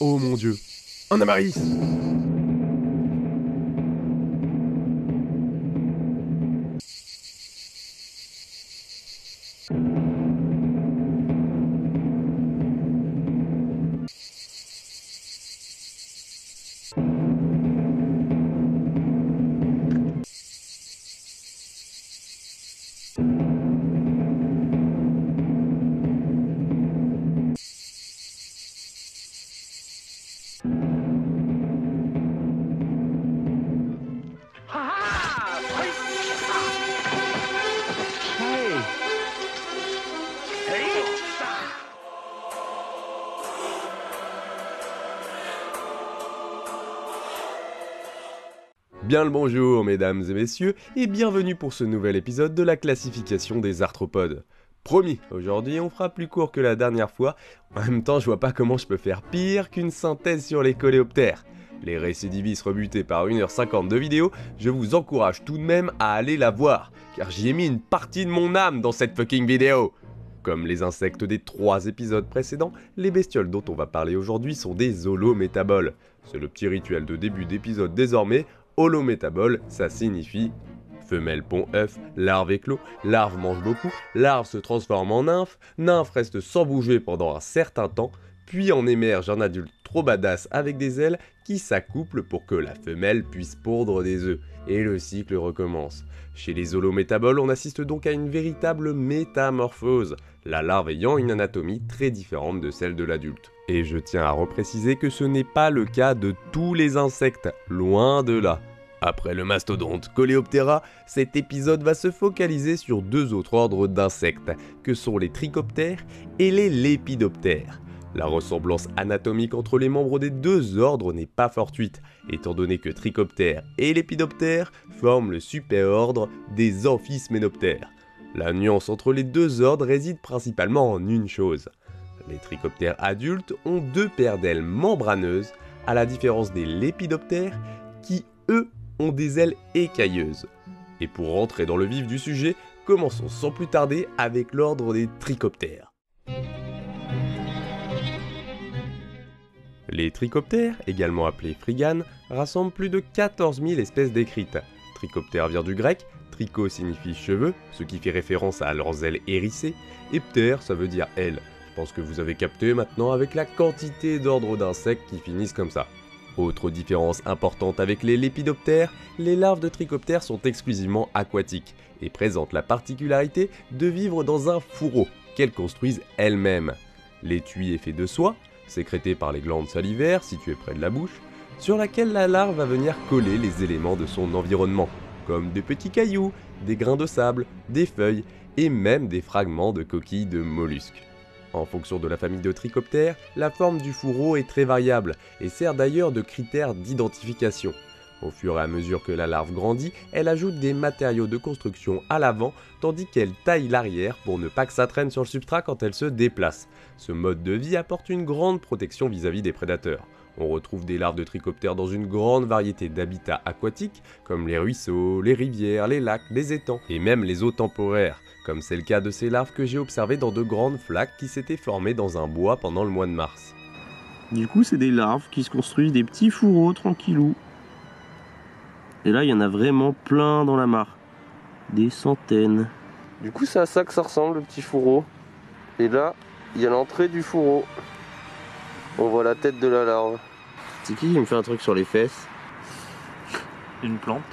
Oh mon dieu, un Amaris! Bien le bonjour mesdames et messieurs, et bienvenue pour ce nouvel épisode de la classification des arthropodes. Promis, aujourd'hui on fera plus court que la dernière fois, en même temps je vois pas comment je peux faire pire qu'une synthèse sur les coléoptères. Les récidivistes rebutés par 1h50 de vidéo, je vous encourage tout de même à aller la voir, car j'y ai mis une partie de mon âme dans cette fucking vidéo. Comme les insectes des 3 épisodes précédents, les bestioles dont on va parler aujourd'hui sont des holométaboles. C'est le petit rituel de début d'épisode désormais. Holométabole, ça signifie femelle pond œuf, larve éclot, larve mange beaucoup, larve se transforme en nymphe, nymphe reste sans bouger pendant un certain temps, puis en émerge un adulte trop badass avec des ailes qui s'accouple pour que la femelle puisse pondre des œufs, et le cycle recommence. Chez les holométaboles, on assiste donc à une véritable métamorphose, la larve ayant une anatomie très différente de celle de l'adulte. Et je tiens à repréciser que ce n'est pas le cas de tous les insectes, loin de là. Après le mastodonte Coleoptera, cet épisode va se focaliser sur 2 autres ordres d'insectes, que sont les trichoptères et les lépidoptères. La ressemblance anatomique entre les membres des 2 ordres n'est pas fortuite, étant donné que trichoptères et lépidoptères forment le superordre des amphisménoptères. La nuance entre les 2 ordres réside principalement en une chose. Les trichoptères adultes ont 2 paires d'ailes membraneuses, à la différence des lépidoptères qui, eux, ont des ailes écailleuses. Et pour rentrer dans le vif du sujet, commençons sans plus tarder avec l'ordre des trichoptères. Les trichoptères, également appelés phryganes, rassemblent plus de 14 000 espèces décrites. Trichoptère vient du grec, tricho signifie cheveux, ce qui fait référence à leurs ailes hérissées, et ptère ça veut dire aile. Je pense que vous avez capté maintenant avec la quantité d'ordres d'insectes qui finissent comme ça. Autre différence importante avec les lépidoptères, les larves de trichoptères sont exclusivement aquatiques et présentent la particularité de vivre dans un fourreau qu'elles construisent elles-mêmes. L'étui est fait de soie, sécrété par les glandes salivaires situées près de la bouche, sur laquelle la larve va venir coller les éléments de son environnement, comme des petits cailloux, des grains de sable, des feuilles et même des fragments de coquilles de mollusques. En fonction de la famille de trichoptères, la forme du fourreau est très variable et sert d'ailleurs de critère d'identification. Au fur et à mesure que la larve grandit, elle ajoute des matériaux de construction à l'avant tandis qu'elle taille l'arrière pour ne pas que ça traîne sur le substrat quand elle se déplace. Ce mode de vie apporte une grande protection vis-à-vis des prédateurs. On retrouve des larves de trichoptères dans une grande variété d'habitats aquatiques, comme les ruisseaux, les rivières, les lacs, les étangs, et même les eaux temporaires, comme c'est le cas de ces larves que j'ai observées dans de grandes flaques qui s'étaient formées dans un bois pendant le mois de mars. Du coup, c'est des larves qui se construisent des petits fourreaux tranquillou. Et là, il y en a vraiment plein dans la mare. Des centaines. Du coup, c'est à ça que ça ressemble, le petit fourreau. Et là, il y a l'entrée du fourreau. On voit la tête de la larve. C'est qui me fait un truc sur les fesses? Une plante.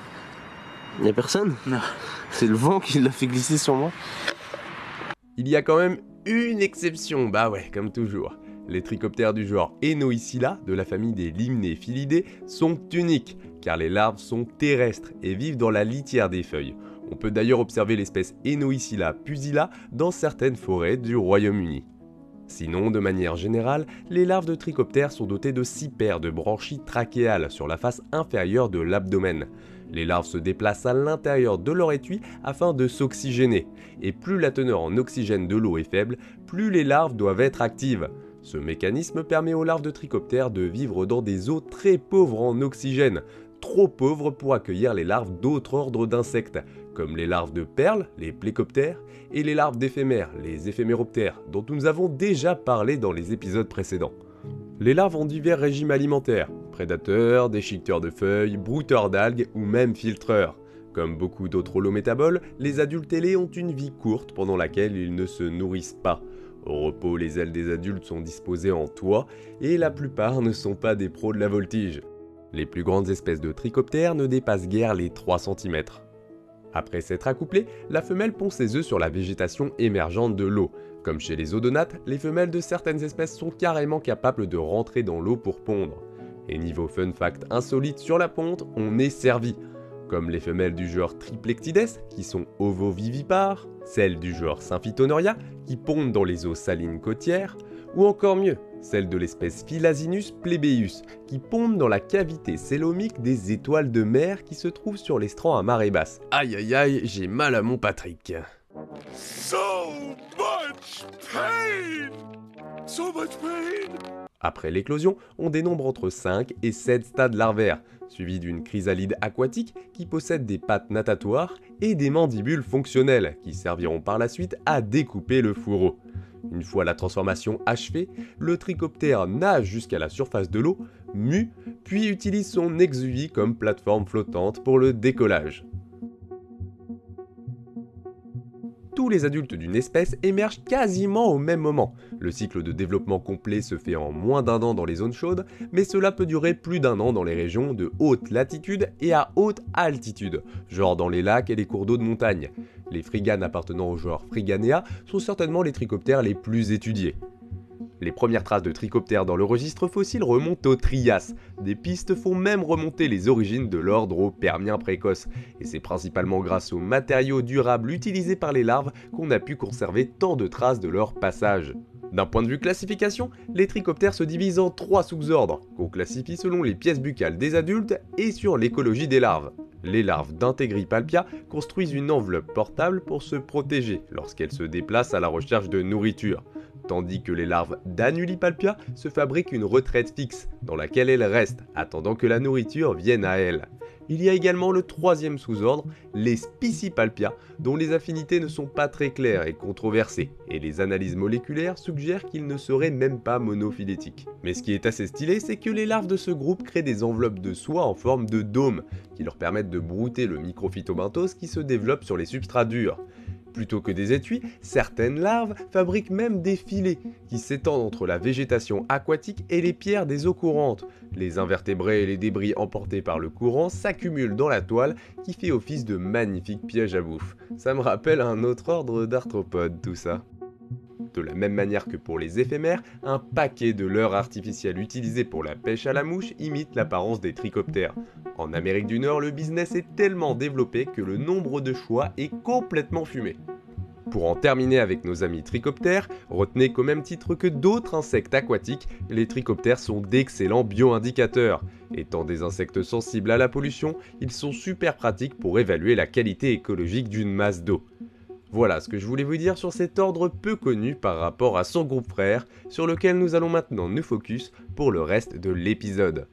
Y'a personne? Non. C'est le vent qui l'a fait glisser sur moi. Il y a quand même une exception, bah ouais, comme toujours. Les trichoptères du genre Enoicilla, de la famille des Limnephilidae, sont uniques, car les larves sont terrestres et vivent dans la litière des feuilles. On peut d'ailleurs observer l'espèce Enoicilla pusilla dans certaines forêts du Royaume-Uni. Sinon, de manière générale, les larves de trichoptères sont dotées de 6 paires de branchies trachéales sur la face inférieure de l'abdomen. Les larves se déplacent à l'intérieur de leur étui afin de s'oxygéner, et plus la teneur en oxygène de l'eau est faible, plus les larves doivent être actives. Ce mécanisme permet aux larves de trichoptères de vivre dans des eaux très pauvres en oxygène, trop pauvres pour accueillir les larves d'autres ordres d'insectes, comme les larves de perles, les plécoptères, et les larves d'éphémères, les éphéméroptères, dont nous avons déjà parlé dans les épisodes précédents. Les larves ont divers régimes alimentaires, prédateurs, déchiqueteurs de feuilles, brouteurs d'algues ou même filtreurs. Comme beaucoup d'autres holométaboles, les adultes ailés ont une vie courte pendant laquelle ils ne se nourrissent pas. Au repos, les ailes des adultes sont disposées en toit et la plupart ne sont pas des pros de la voltige. Les plus grandes espèces de trichoptères ne dépassent guère les 3 cm. Après s'être accouplée, la femelle pond ses œufs sur la végétation émergente de l'eau. Comme chez les odonates, les femelles de certaines espèces sont carrément capables de rentrer dans l'eau pour pondre. Et niveau fun fact insolite sur la ponte, on est servi. Comme les femelles du genre Triplectides, qui sont ovovivipares, celles du genre Symphitonoria, qui pondent dans les eaux salines côtières, ou encore mieux, celles de l'espèce Philasinus plebeus, qui pondent dans la cavité célomique des étoiles de mer qui se trouvent sur l'estran à marée basse. Aïe aïe aïe, j'ai mal à mon Patrick. So much pain! So much pain! Après l'éclosion, on dénombre entre 5 et 7 stades larvaires, suivis d'une chrysalide aquatique qui possède des pattes natatoires et des mandibules fonctionnelles qui serviront par la suite à découper le fourreau. Une fois la transformation achevée, le trichoptère nage jusqu'à la surface de l'eau, mue, puis utilise son exuvie comme plateforme flottante pour le décollage. Tous les adultes d'une espèce émergent quasiment au même moment. Le cycle de développement complet se fait en moins d'1 an dans les zones chaudes, mais cela peut durer plus d'1 an dans les régions de haute latitude et à haute altitude, genre dans les lacs et les cours d'eau de montagne. Les phryganes appartenant au genre Phryganea sont certainement les trichoptères les plus étudiés. Les premières traces de trichoptères dans le registre fossile remontent au Trias. Des pistes font même remonter les origines de l'ordre au Permien précoce, et c'est principalement grâce aux matériaux durables utilisés par les larves qu'on a pu conserver tant de traces de leur passage. D'un point de vue classification, les trichoptères se divisent en 3 sous-ordres, qu'on classifie selon les pièces buccales des adultes et sur l'écologie des larves. Les larves d'Integripalpia construisent une enveloppe portable pour se protéger lorsqu'elles se déplacent à la recherche de nourriture, tandis que les larves d'Annulipalpia se fabriquent une retraite fixe dans laquelle elles restent, attendant que la nourriture vienne à elles. Il y a également le 3e sous-ordre, les Spicipalpia, dont les affinités ne sont pas très claires et controversées, et les analyses moléculaires suggèrent qu'ils ne seraient même pas monophylétiques. Mais ce qui est assez stylé, c'est que les larves de ce groupe créent des enveloppes de soie en forme de dôme, qui leur permettent de brouter le microphytobenthos qui se développe sur les substrats durs. Plutôt que des étuis, certaines larves fabriquent même des filets qui s'étendent entre la végétation aquatique et les pierres des eaux courantes. Les invertébrés et les débris emportés par le courant s'accumulent dans la toile qui fait office de magnifiques pièges à bouffe. Ça me rappelle un autre ordre d'arthropodes tout ça. De la même manière que pour les éphémères, un paquet de leurres artificielles utilisées pour la pêche à la mouche imite l'apparence des trichoptères. En Amérique du Nord, le business est tellement développé que le nombre de choix est complètement fumé. Pour en terminer avec nos amis trichoptères, retenez qu'au même titre que d'autres insectes aquatiques, les trichoptères sont d'excellents bioindicateurs. Étant des insectes sensibles à la pollution, ils sont super pratiques pour évaluer la qualité écologique d'une masse d'eau. Voilà ce que je voulais vous dire sur cet ordre peu connu par rapport à son groupe frère, sur lequel nous allons maintenant nous focus pour le reste de l'épisode.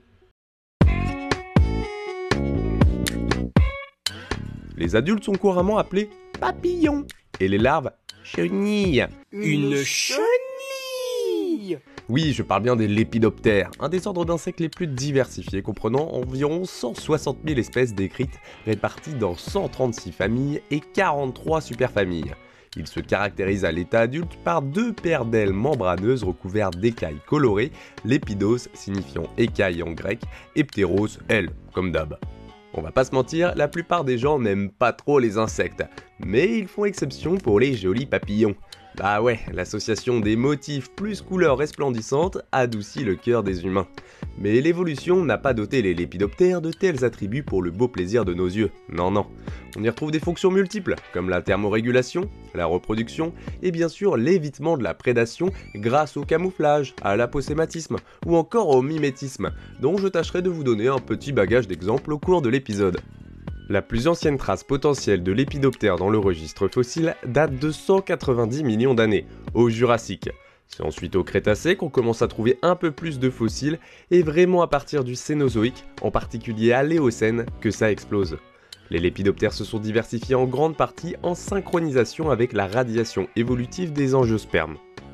Les adultes sont couramment appelés papillons et les larves chenilles. Une chenille! Oui, je parle bien des lépidoptères, un des ordres d'insectes les plus diversifiés comprenant environ 160 000 espèces décrites réparties dans 136 familles et 43 superfamilles. Ils se caractérisent à l'état adulte par 2 paires d'ailes membraneuses recouvertes d'écailles colorées, lépidos signifiant écaille en grec, et ptéros, ailes, comme d'hab. On va pas se mentir, la plupart des gens n'aiment pas trop les insectes, mais ils font exception pour les jolis papillons. Bah ouais, l'association des motifs plus couleurs resplendissantes adoucit le cœur des humains. Mais l'évolution n'a pas doté les lépidoptères de tels attributs pour le beau plaisir de nos yeux. Non, non. On y retrouve des fonctions multiples, comme la thermorégulation, la reproduction, et bien sûr l'évitement de la prédation grâce au camouflage, à l'aposématisme, ou encore au mimétisme, dont je tâcherai de vous donner un petit bagage d'exemples au cours de l'épisode. La plus ancienne trace potentielle de lépidoptère dans le registre fossile date de 190 millions d'années, au Jurassique. C'est ensuite au Crétacé qu'on commence à trouver un peu plus de fossiles, et vraiment à partir du Cénozoïque, en particulier à l'Éocène, que ça explose. Les lépidoptères se sont diversifiés en grande partie en synchronisation avec la radiation évolutive des angiospermes.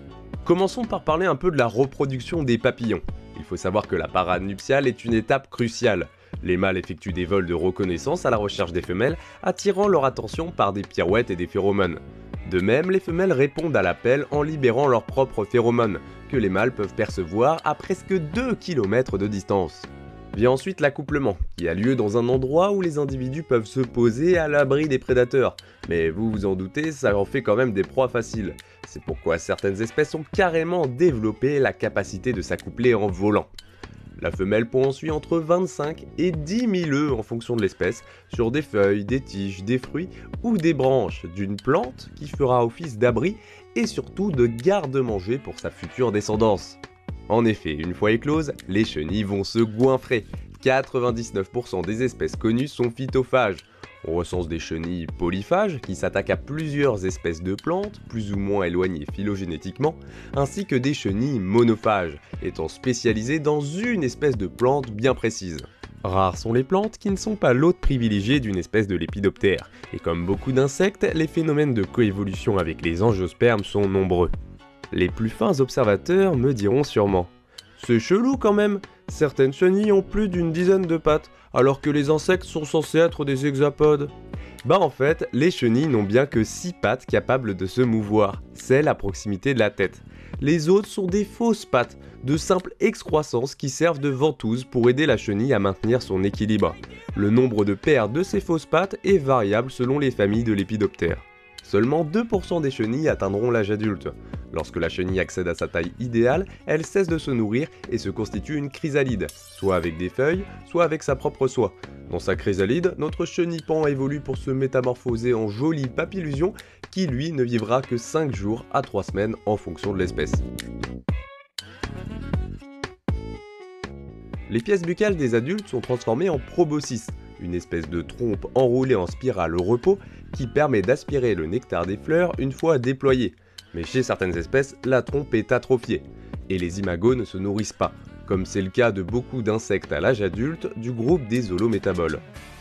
Commençons par parler un peu de la reproduction des papillons. Il faut savoir que la parade nuptiale est une étape cruciale. Les mâles effectuent des vols de reconnaissance à la recherche des femelles, attirant leur attention par des pirouettes et des phéromones. De même, les femelles répondent à l'appel en libérant leurs propres phéromones, que les mâles peuvent percevoir à presque 2 km de distance. Vient ensuite l'accouplement, qui a lieu dans un endroit où les individus peuvent se poser à l'abri des prédateurs. Mais vous vous en doutez, ça en fait quand même des proies faciles. C'est pourquoi certaines espèces ont carrément développé la capacité de s'accoupler en volant. La femelle pond ensuite entre 25 et 10 000 œufs en fonction de l'espèce, sur des feuilles, des tiges, des fruits ou des branches d'une plante qui fera office d'abri et surtout de garde-manger pour sa future descendance. En effet, une fois écloses, les chenilles vont se goinfrer. 99% des espèces connues sont phytophages. On recense des chenilles polyphages qui s'attaquent à plusieurs espèces de plantes, plus ou moins éloignées phylogénétiquement, ainsi que des chenilles monophages, étant spécialisées dans une espèce de plante bien précise. Rares sont les plantes qui ne sont pas l'hôte privilégié d'une espèce de lépidoptère, et comme beaucoup d'insectes, les phénomènes de coévolution avec les angiospermes sont nombreux. Les plus fins observateurs me diront sûrement « C'est chelou quand même, certaines chenilles ont plus d'une dizaine de pattes, alors que les insectes sont censés être des hexapodes. » Bah en fait, les chenilles n'ont bien que 6 pattes capables de se mouvoir, celles à proximité de la tête. Les autres sont des fausses pattes, de simple excroissance qui servent de ventouses pour aider la chenille à maintenir son équilibre. Le nombre de paires de ces fausses pattes est variable selon les familles de lépidoptères. Seulement 2% des chenilles atteindront l'âge adulte. Lorsque la chenille accède à sa taille idéale, elle cesse de se nourrir et se constitue une chrysalide, soit avec des feuilles, soit avec sa propre soie. Dans sa chrysalide, notre chenille-pan évolue pour se métamorphoser en jolie papillusion qui lui ne vivra que 5 jours à 3 semaines en fonction de l'espèce. Les pièces buccales des adultes sont transformées en proboscis, une espèce de trompe enroulée en spirale au repos qui permet d'aspirer le nectar des fleurs une fois déployée. Mais chez certaines espèces, la trompe est atrophiée, et les imagos ne se nourrissent pas, comme c'est le cas de beaucoup d'insectes à l'âge adulte du groupe des holométaboles.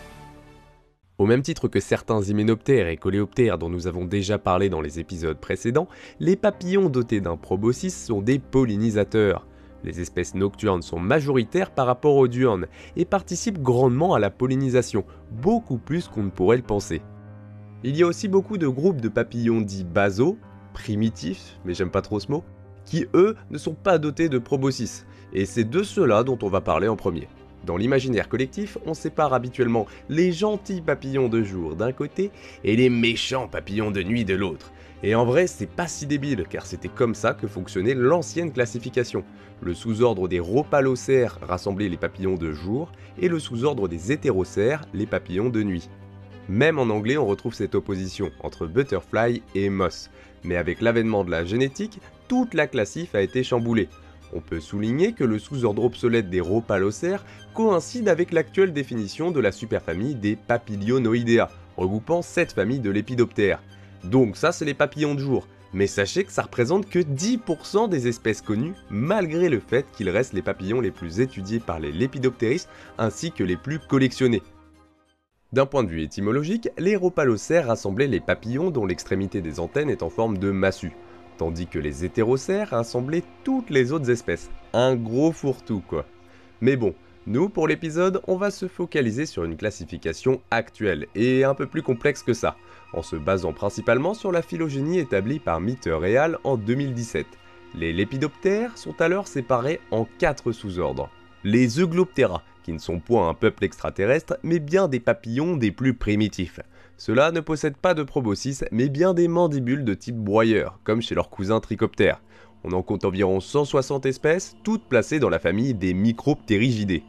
Au même titre que certains hyménoptères et coléoptères dont nous avons déjà parlé dans les épisodes précédents, les papillons dotés d'un proboscis sont des pollinisateurs. Les espèces nocturnes sont majoritaires par rapport aux diurnes et participent grandement à la pollinisation, beaucoup plus qu'on ne pourrait le penser. Il y a aussi beaucoup de groupes de papillons dits basaux, primitifs, mais j'aime pas trop ce mot, qui eux ne sont pas dotés de proboscis, et c'est de ceux-là dont on va parler en premier. Dans l'imaginaire collectif, on sépare habituellement les gentils papillons de jour d'un côté et les méchants papillons de nuit de l'autre. Et en vrai, c'est pas si débile, car c'était comme ça que fonctionnait l'ancienne classification. Le sous-ordre des rhopalocères rassemblait les papillons de jour, et le sous-ordre des hétérocères, les papillons de nuit. Même en anglais, on retrouve cette opposition entre butterfly et moth. Mais avec l'avènement de la génétique, toute la classif a été chamboulée. On peut souligner que le sous-ordre obsolète des rhopalocères coïncide avec l'actuelle définition de la superfamille des Papilionoidea, regroupant 7 familles de lépidoptères. Donc ça, c'est les papillons de jour. Mais sachez que ça représente que 10% des espèces connues, malgré le fait qu'ils restent les papillons les plus étudiés par les lépidoptéristes ainsi que les plus collectionnés. D'un point de vue étymologique, les rhopalocères rassemblaient les papillons dont l'extrémité des antennes est en forme de massue, tandis que les hétérocères rassemblaient toutes les autres espèces. Un gros fourre-tout quoi. Mais bon, nous pour l'épisode, on va se focaliser sur une classification actuelle et un peu plus complexe que ça, en se basant principalement sur la phylogénie établie par Mitter et al. En 2017. Les lépidoptères sont alors séparés en 4 sous-ordres. Les Eugloptera, qui ne sont point un peuple extraterrestre, mais bien des papillons des plus primitifs. Ceux-là ne possèdent pas de proboscis, mais bien des mandibules de type broyeur, comme chez leurs cousins trichoptères. On en compte environ 160 espèces, toutes placées dans la famille des Micropterigidae.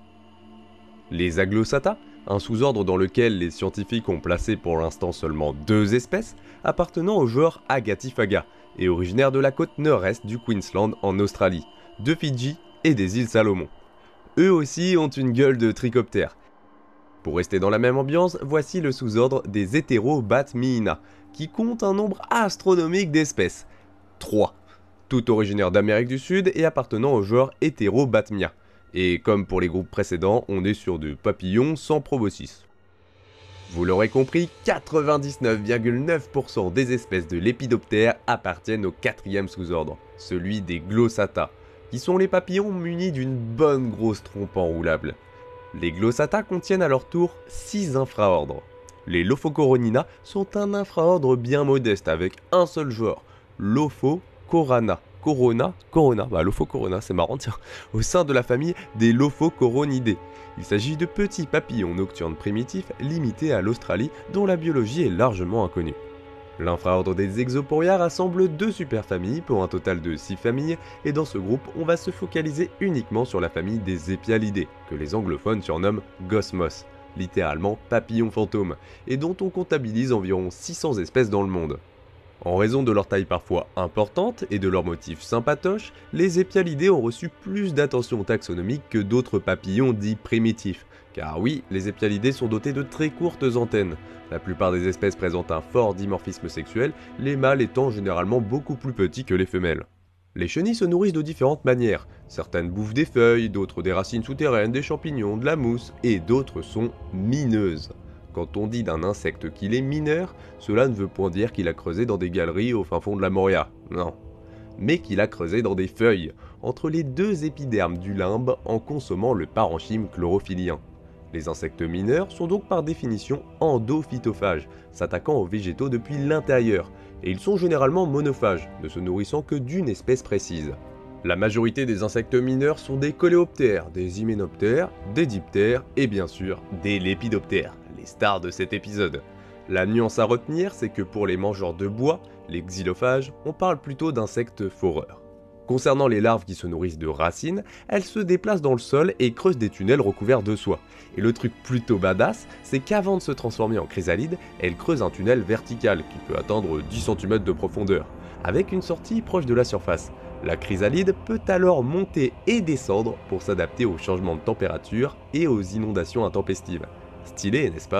Les Aglosata, un sous-ordre dans lequel les scientifiques ont placé pour l'instant seulement 2 espèces, appartenant au genre Agathiphaga, et originaires de la côte nord-est du Queensland en Australie, de Fidji et des îles Salomon. Eux aussi ont une gueule de trichoptère. Pour rester dans la même ambiance, voici le sous-ordre des Heterobatmina, qui compte un nombre astronomique d'espèces. 3. Tout originaires d'Amérique du Sud et appartenant au genre Heterobatmia. Et comme pour les groupes précédents, on est sur de papillons sans proboscis. Vous l'aurez compris, 99,9% des espèces de lépidoptères appartiennent au 4e sous-ordre. celui des Glossata, qui sont les papillons munis d'une bonne grosse trompe enroulable. Les Glossata contiennent à leur tour 6 infraordres. Les Lophocoronina sont un infraordre bien modeste avec un seul genre, Lophocorana. Lophocorona, c'est marrant, tiens, au sein de la famille des Lophocoronidés. Il s'agit de petits papillons nocturnes primitifs limités à l'Australie dont la biologie est largement inconnue. L'infraordre des Exoporia rassemble 2 superfamilles pour un total de 6 familles, et dans ce groupe, on va se focaliser uniquement sur la famille des Épialidés, que les anglophones surnomment Gosmos, littéralement papillons fantômes, et dont on comptabilise environ 600 espèces dans le monde. En raison de leur taille parfois importante et de leur motif sympatoche, les Épialidés ont reçu plus d'attention taxonomique que d'autres papillons dits primitifs. Car oui, les Épialidés sont dotés de très courtes antennes. La plupart des espèces présentent un fort dimorphisme sexuel, les mâles étant généralement beaucoup plus petits que les femelles. Les chenilles se nourrissent de différentes manières. Certaines bouffent des feuilles, d'autres des racines souterraines, des champignons, de la mousse, et d'autres sont mineuses. Quand on dit d'un insecte qu'il est mineur, cela ne veut point dire qu'il a creusé dans des galeries au fin fond de la Moria, non. Mais qu'il a creusé dans des feuilles, entre les 2 épidermes du limbe en consommant le parenchyme chlorophylien. Les insectes mineurs sont donc par définition endophytophages, s'attaquant aux végétaux depuis l'intérieur, et ils sont généralement monophages, ne se nourrissant que d'une espèce précise. La majorité des insectes mineurs sont des coléoptères, des hyménoptères, des diptères et bien sûr des lépidoptères, les stars de cet épisode. La nuance à retenir, c'est que pour les mangeurs de bois, les xylophages, on parle plutôt d'insectes foreurs. Concernant les larves qui se nourrissent de racines, elles se déplacent dans le sol et creusent des tunnels recouverts de soie. Et le truc plutôt badass, c'est qu'avant de se transformer en chrysalide, elles creusent un tunnel vertical qui peut atteindre 10 cm de profondeur, avec une sortie proche de la surface. La chrysalide peut alors monter et descendre pour s'adapter aux changements de température et aux inondations intempestives. Stylé, n'est-ce pas ?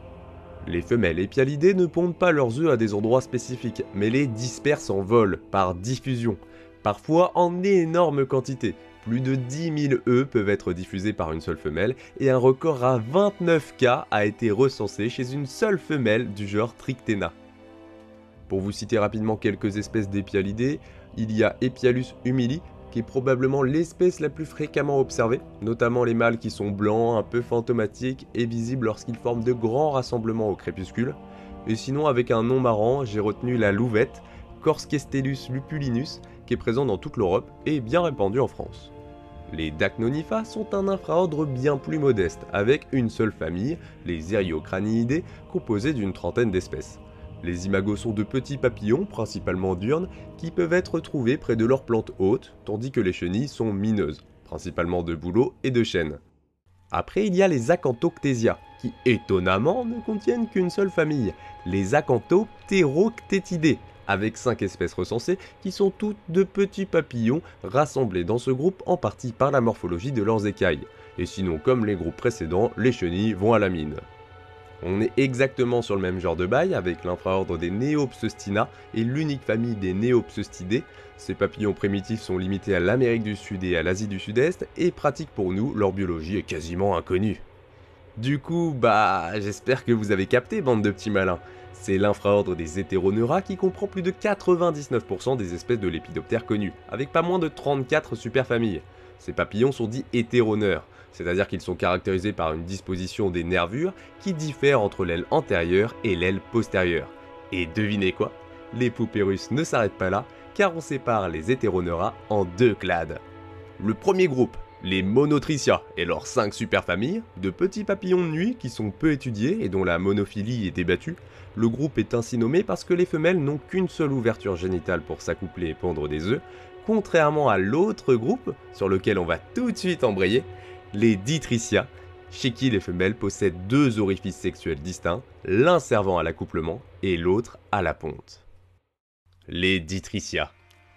Les femelles épialidées ne pondent pas leurs œufs à des endroits spécifiques, mais les dispersent en vol, par diffusion, parfois en énorme quantité. Plus de 10 000 œufs peuvent être diffusés par une seule femelle, et un record à 29 cas a été recensé chez une seule femelle du genre Trictena. Pour vous citer rapidement quelques espèces d'épialidés, il y a Epialus humili, qui est probablement l'espèce la plus fréquemment observée, notamment les mâles qui sont blancs, un peu fantomatiques et visibles lorsqu'ils forment de grands rassemblements au crépuscule. Et sinon, avec un nom marrant, j'ai retenu la louvette, Corskestellus lupulinus, qui est présent dans toute l'Europe et bien répandu en France. Les Dacnonypha sont un infraordre bien plus modeste, avec une seule famille, les Eriocraniidés, composée d'une trentaine d'espèces. Les imagos sont de petits papillons, principalement diurnes, qui peuvent être trouvés près de leurs plantes hautes, tandis que les chenilles sont mineuses, principalement de bouleaux et de chênes. Après, il y a les Acanthoctésia, qui étonnamment ne contiennent qu'une seule famille, les Acanthopteroctétidés, avec 5 espèces recensées qui sont toutes de petits papillons rassemblés dans ce groupe en partie par la morphologie de leurs écailles. Et sinon, comme les groupes précédents, les chenilles vont à la mine. On est exactement sur le même genre de bail avec l'infraordre des Neopseustina et l'unique famille des Neopseustidés. Ces papillons primitifs sont limités à l'Amérique du Sud et à l'Asie du Sud-Est et pratiques pour nous, leur biologie est quasiment inconnue. Du coup, j'espère que vous avez capté, bande de petits malins. C'est l'infraordre des Heteroneura qui comprend plus de 99% des espèces de lépidoptères connues, avec pas moins de 34 superfamilles. Ces papillons sont dits hétéroneurs, c'est-à-dire qu'ils sont caractérisés par une disposition des nervures qui diffère entre l'aile antérieure et l'aile postérieure. Et devinez quoi ? Les poupées russes ne s'arrêtent pas là, car on sépare les Heteroneura en 2 clades. Le premier groupe, les Monotricia et leurs 5 superfamilles, de petits papillons de nuit qui sont peu étudiés et dont la monophylie est débattue. Le groupe est ainsi nommé parce que les femelles n'ont qu'une seule ouverture génitale pour s'accoupler et pondre des œufs, contrairement à l'autre groupe, sur lequel on va tout de suite embrayer, les Ditricia, chez qui les femelles possèdent 2 orifices sexuels distincts, l'un servant à l'accouplement et l'autre à la ponte. Les Ditricia.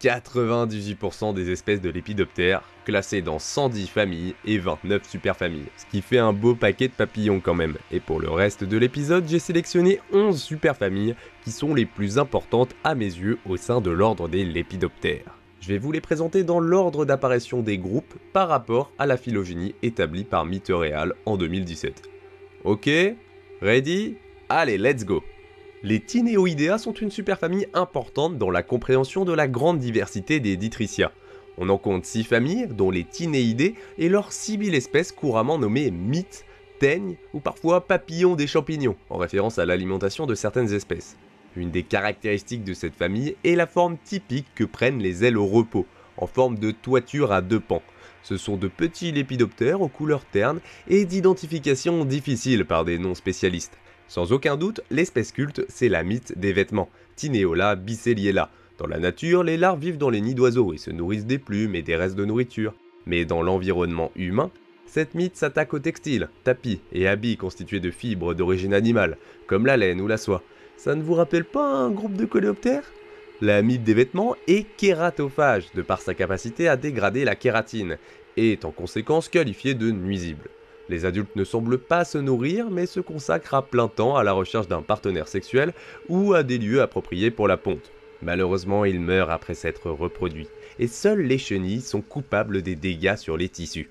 98% des espèces de lépidoptères, classées dans 110 familles et 29 superfamilles, ce qui fait un beau paquet de papillons quand même. Et pour le reste de l'épisode, j'ai sélectionné 11 superfamilles qui sont les plus importantes à mes yeux au sein de l'ordre des lépidoptères. Je vais vous les présenter dans l'ordre d'apparition des groupes par rapport à la phylogénie établie par Mittereal en 2017. Ok ? Ready ? Allez, let's go ! Les Tineoidea sont une superfamille importante dans la compréhension de la grande diversité des Ditrycia. On en compte 6 familles, dont les Tineidés et leurs 6000 espèces couramment nommées mythes, teignes ou parfois papillons des champignons, en référence à l'alimentation de certaines espèces. Une des caractéristiques de cette famille est la forme typique que prennent les ailes au repos, en forme de toiture à 2 pans. Ce sont de petits lépidoptères aux couleurs ternes et d'identification difficile par des non-spécialistes. Sans aucun doute, l'espèce culte, c'est la mythe des vêtements, Tineola bicelliella. Dans la nature, les larves vivent dans les nids d'oiseaux et se nourrissent des plumes et des restes de nourriture. Mais dans l'environnement humain, cette mythe s'attaque aux textiles, tapis et habits constitués de fibres d'origine animale, comme la laine ou la soie. Ça ne vous rappelle pas un groupe de coléoptères ? La mythe des vêtements est kératophage, de par sa capacité à dégrader la kératine, et est en conséquence qualifiée de nuisible. Les adultes ne semblent pas se nourrir, mais se consacrent à plein temps à la recherche d'un partenaire sexuel ou à des lieux appropriés pour la ponte. Malheureusement, ils meurent après s'être reproduits, et seules les chenilles sont coupables des dégâts sur les tissus.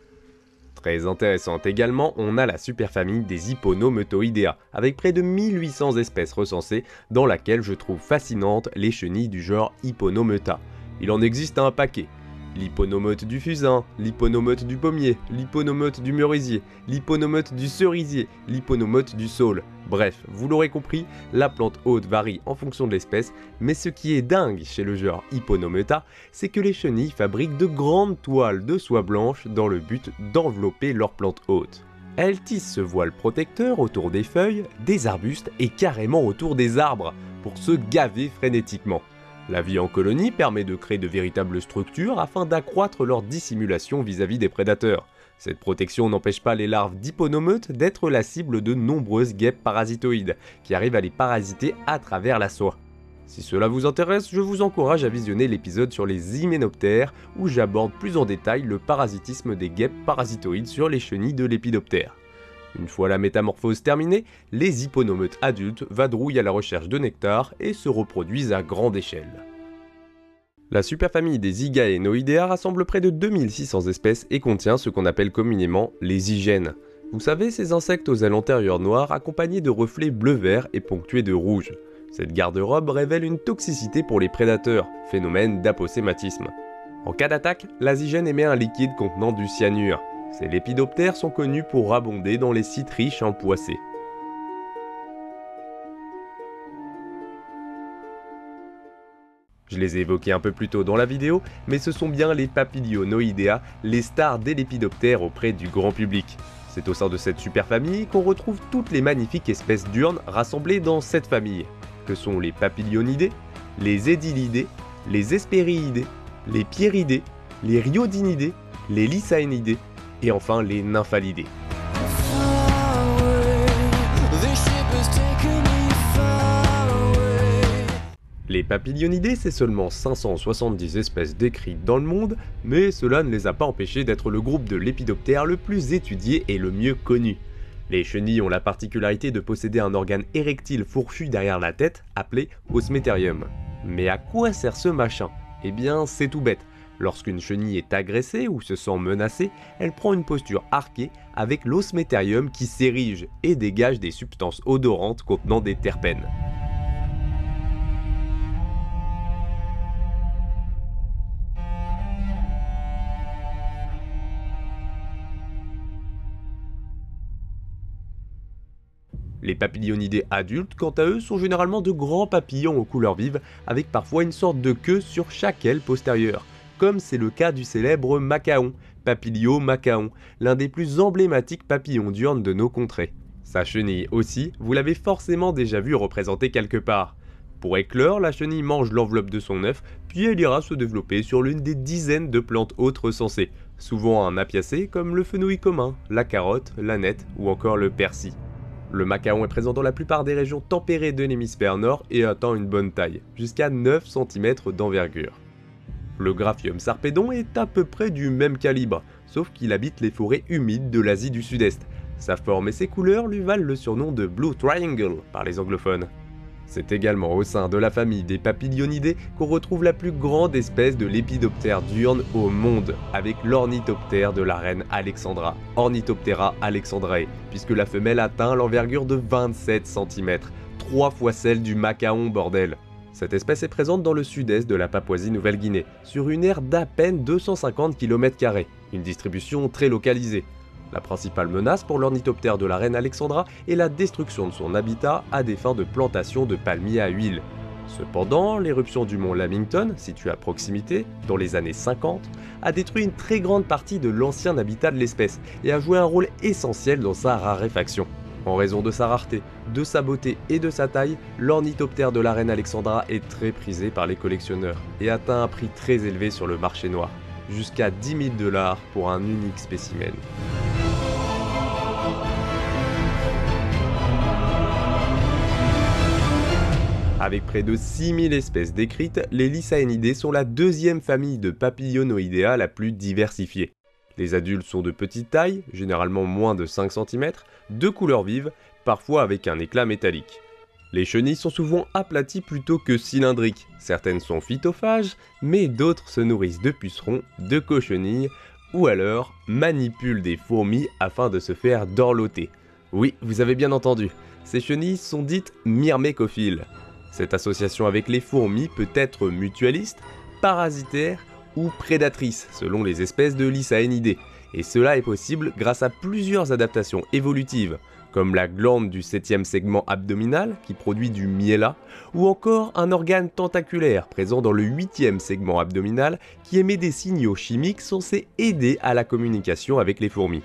Très intéressante également, on a la superfamille des Hyponomeutoidea, avec près de 1800 espèces recensées, dans laquelle je trouve fascinantes les chenilles du genre Hyponomeuta. Il en existe un paquet. L'hyponomeute du fusain, l'hyponomeute du pommier, l'hyponomeute du merisier, l'hyponomeute du cerisier, l'hyponomeute du saule. Bref, vous l'aurez compris, la plante hôte varie en fonction de l'espèce, mais ce qui est dingue chez le genre Hyponomeuta, c'est que les chenilles fabriquent de grandes toiles de soie blanche dans le but d'envelopper leur plante hôte. Elles tissent ce voile protecteur autour des feuilles, des arbustes et carrément autour des arbres, pour se gaver frénétiquement. La vie en colonie permet de créer de véritables structures afin d'accroître leur dissimulation vis-à-vis des prédateurs. Cette protection n'empêche pas les larves d'hyponomeutes d'être la cible de nombreuses guêpes parasitoïdes, qui arrivent à les parasiter à travers la soie. Si cela vous intéresse, je vous encourage à visionner l'épisode sur les hyménoptères, où j'aborde plus en détail le parasitisme des guêpes parasitoïdes sur les chenilles de lépidoptère. Une fois la métamorphose terminée, les hyponomeutes adultes vadrouillent à la recherche de nectar et se reproduisent à grande échelle. La superfamille des Zygaenoidea rassemble près de 2600 espèces et contient ce qu'on appelle communément les zygènes. Vous savez, ces insectes aux ailes antérieures noires accompagnés de reflets bleu-vert et ponctués de rouge. Cette garde-robe révèle une toxicité pour les prédateurs, phénomène d'aposématisme. En cas d'attaque, la zygène émet un liquide contenant du cyanure. Ces lépidoptères sont connus pour abonder dans les sites riches en poissées. Je les ai évoqués un peu plus tôt dans la vidéo, mais ce sont bien les Papilionoidea, les stars des lépidoptères auprès du grand public. C'est au sein de cette superfamille qu'on retrouve toutes les magnifiques espèces diurnes rassemblées dans cette famille, que sont les Papilionidés, les Édilidés, les Hespériidés, les Pieridés, les Rhyodinidés, les Lycaenidés, et enfin les Nymphalidés. Les Papilionidés, c'est seulement 570 espèces décrites dans le monde, mais cela ne les a pas empêchés d'être le groupe de lépidoptères le plus étudié et le mieux connu. Les chenilles ont la particularité de posséder un organe érectile fourchu derrière la tête, appelé osméterium. Mais à quoi sert ce machin ? Eh bien, c'est tout bête. Lorsqu'une chenille est agressée ou se sent menacée, elle prend une posture arquée avec l'osméterium qui s'érige et dégage des substances odorantes contenant des terpènes. Les papilionidés adultes, quant à eux, sont généralement de grands papillons aux couleurs vives, avec parfois une sorte de queue sur chaque aile postérieure, comme c'est le cas du célèbre macaon, Papilio macaon, l'un des plus emblématiques papillons diurnes de nos contrées. Sa chenille aussi, vous l'avez forcément déjà vu représentée quelque part. Pour éclore, la chenille mange l'enveloppe de son œuf, puis elle ira se développer sur l'une des dizaines de plantes hôtes recensées, souvent un apiacé comme le fenouil commun, la carotte, l'aneth ou encore le persil. Le macaon est présent dans la plupart des régions tempérées de l'hémisphère nord et atteint une bonne taille, jusqu'à 9 cm d'envergure. Le Graphium sarpedon est à peu près du même calibre, sauf qu'il habite les forêts humides de l'Asie du Sud-Est. Sa forme et ses couleurs lui valent le surnom de Blue Triangle par les anglophones. C'est également au sein de la famille des Papilionidés qu'on retrouve la plus grande espèce de lépidoptère diurne au monde, avec l'ornithoptère de la reine Alexandra, Ornithoptera alexandrae, puisque la femelle atteint l'envergure de 27 cm, 3 fois celle du macaon, bordel. Cette espèce est présente dans le sud-est de la Papouasie-Nouvelle-Guinée, sur une aire d'à peine 250 km², une distribution très localisée. La principale menace pour l'ornithoptère de la reine Alexandra est la destruction de son habitat à des fins de plantation de palmiers à huile. Cependant, l'éruption du mont Lamington, situé à proximité, dans les années 50, a détruit une très grande partie de l'ancien habitat de l'espèce et a joué un rôle essentiel dans sa raréfaction. En raison de sa rareté, de sa beauté et de sa taille, l'ornithoptère de la reine Alexandra est très prisé par les collectionneurs et atteint un prix très élevé sur le marché noir, jusqu'à 10 000 $ pour un unique spécimen. Avec près de 6000 espèces décrites, les Lycaenidés sont la deuxième famille de Papilionoidea la plus diversifiée. Les adultes sont de petite taille, généralement moins de 5 cm, de couleur vive, parfois avec un éclat métallique. Les chenilles sont souvent aplaties plutôt que cylindriques. Certaines sont phytophages, mais d'autres se nourrissent de pucerons, de cochenilles, ou alors manipulent des fourmis afin de se faire dorloter. Oui, vous avez bien entendu, ces chenilles sont dites myrmécophiles. Cette association avec les fourmis peut être mutualiste, parasitaire ou prédatrice selon les espèces de Lycaenidés, et cela est possible grâce à plusieurs adaptations évolutives, comme la glande du 7e segment abdominal qui produit du miella, ou encore un organe tentaculaire présent dans le 8e segment abdominal qui émet des signaux chimiques censés aider à la communication avec les fourmis.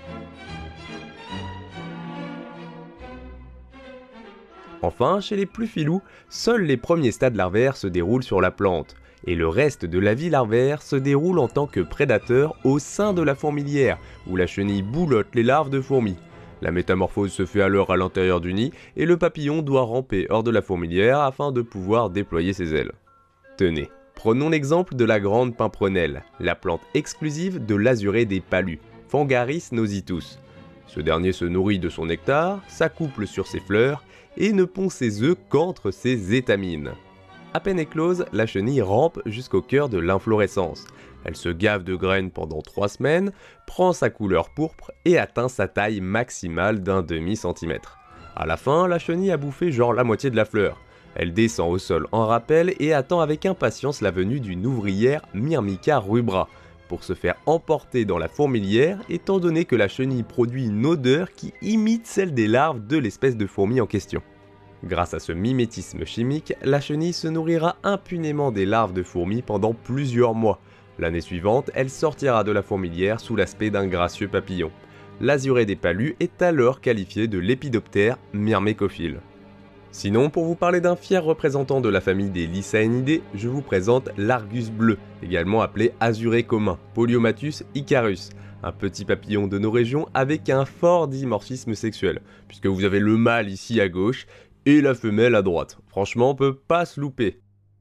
Enfin, chez les plus filous, seuls les premiers stades larvaires se déroulent sur la plante, et le reste de la vie larvaire se déroule en tant que prédateur au sein de la fourmilière, où la chenille boulotte les larves de fourmis. La métamorphose se fait alors à l'intérieur du nid, et le papillon doit ramper hors de la fourmilière afin de pouvoir déployer ses ailes. Tenez, prenons l'exemple de la grande pimprenelle, la plante exclusive de l'azuré des palus, Fangaris nausitus. Ce dernier se nourrit de son nectar, s'accouple sur ses fleurs, et ne pond ses œufs qu'entre ses étamines. À peine éclose, la chenille rampe jusqu'au cœur de l'inflorescence. Elle se gave de graines pendant 3 semaines, prend sa couleur pourpre et atteint sa taille maximale d'un demi-centimètre. À la fin, la chenille a bouffé genre la moitié de la fleur. Elle descend au sol en rappel et attend avec impatience la venue d'une ouvrière Myrmica rubra, pour se faire emporter dans la fourmilière étant donné que la chenille produit une odeur qui imite celle des larves de l'espèce de fourmi en question. Grâce à ce mimétisme chimique, la chenille se nourrira impunément des larves de fourmis pendant plusieurs mois. L'année suivante, elle sortira de la fourmilière sous l'aspect d'un gracieux papillon. L'azuré des palus est alors qualifié de lépidoptère myrmécophile. Sinon, pour vous parler d'un fier représentant de la famille des Lycaenidés, je vous présente l'Argus bleu, également appelé azuré commun, Poliomatus icarus, un petit papillon de nos régions avec un fort dimorphisme sexuel, puisque vous avez le mâle ici à gauche et la femelle à droite. Franchement, on peut pas se louper.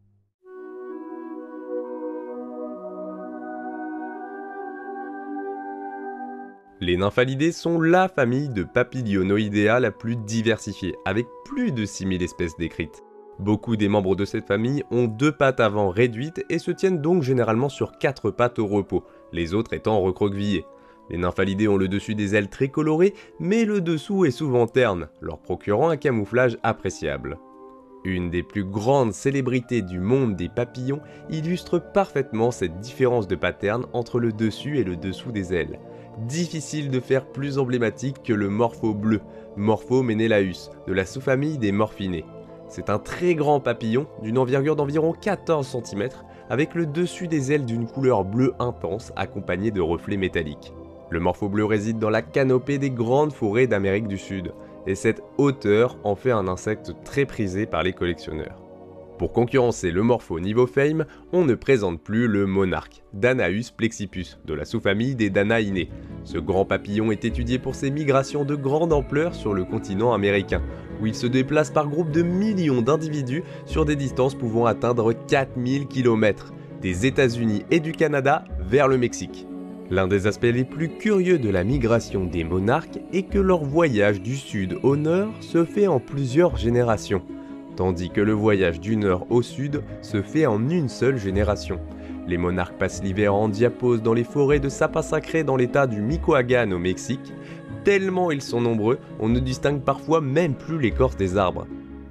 Les nymphalitidés sont la famille de Papilionoidea la plus diversifiée, avec plus de 6000 espèces décrites. Beaucoup des membres de cette famille ont 2 pattes avant réduites et se tiennent donc généralement sur 4 pattes au repos, les autres étant recroquevillées. Les nymphalitidés ont le dessus des ailes très colorées, mais le dessous est souvent terne, leur procurant un camouflage appréciable. Une des plus grandes célébrités du monde des papillons illustre parfaitement cette différence de pattern entre le dessus et le dessous des ailes. Difficile de faire plus emblématique que le morpho bleu, Morpho menelaus, de la sous-famille des morphinés. C'est un très grand papillon d'une envergure d'environ 14 cm, avec le dessus des ailes d'une couleur bleue intense accompagné de reflets métalliques. Le morpho bleu réside dans la canopée des grandes forêts d'Amérique du Sud, et cette hauteur en fait un insecte très prisé par les collectionneurs. Pour concurrencer le morpho niveau fame, on ne présente plus le monarque, Danaus plexippus, de la sous-famille des Danainae. Ce grand papillon est étudié pour ses migrations de grande ampleur sur le continent américain, où il se déplace par groupes de millions d'individus sur des distances pouvant atteindre 4000 km, des États-Unis et du Canada vers le Mexique. L'un des aspects les plus curieux de la migration des monarques est que leur voyage du sud au nord se fait en plusieurs générations, tandis que le voyage du nord au sud se fait en une seule génération. Les monarques passent l'hiver en diapause dans les forêts de sapins sacrés dans l'état du Michoacán au Mexique. Tellement ils sont nombreux, on ne distingue parfois même plus l'écorce des arbres.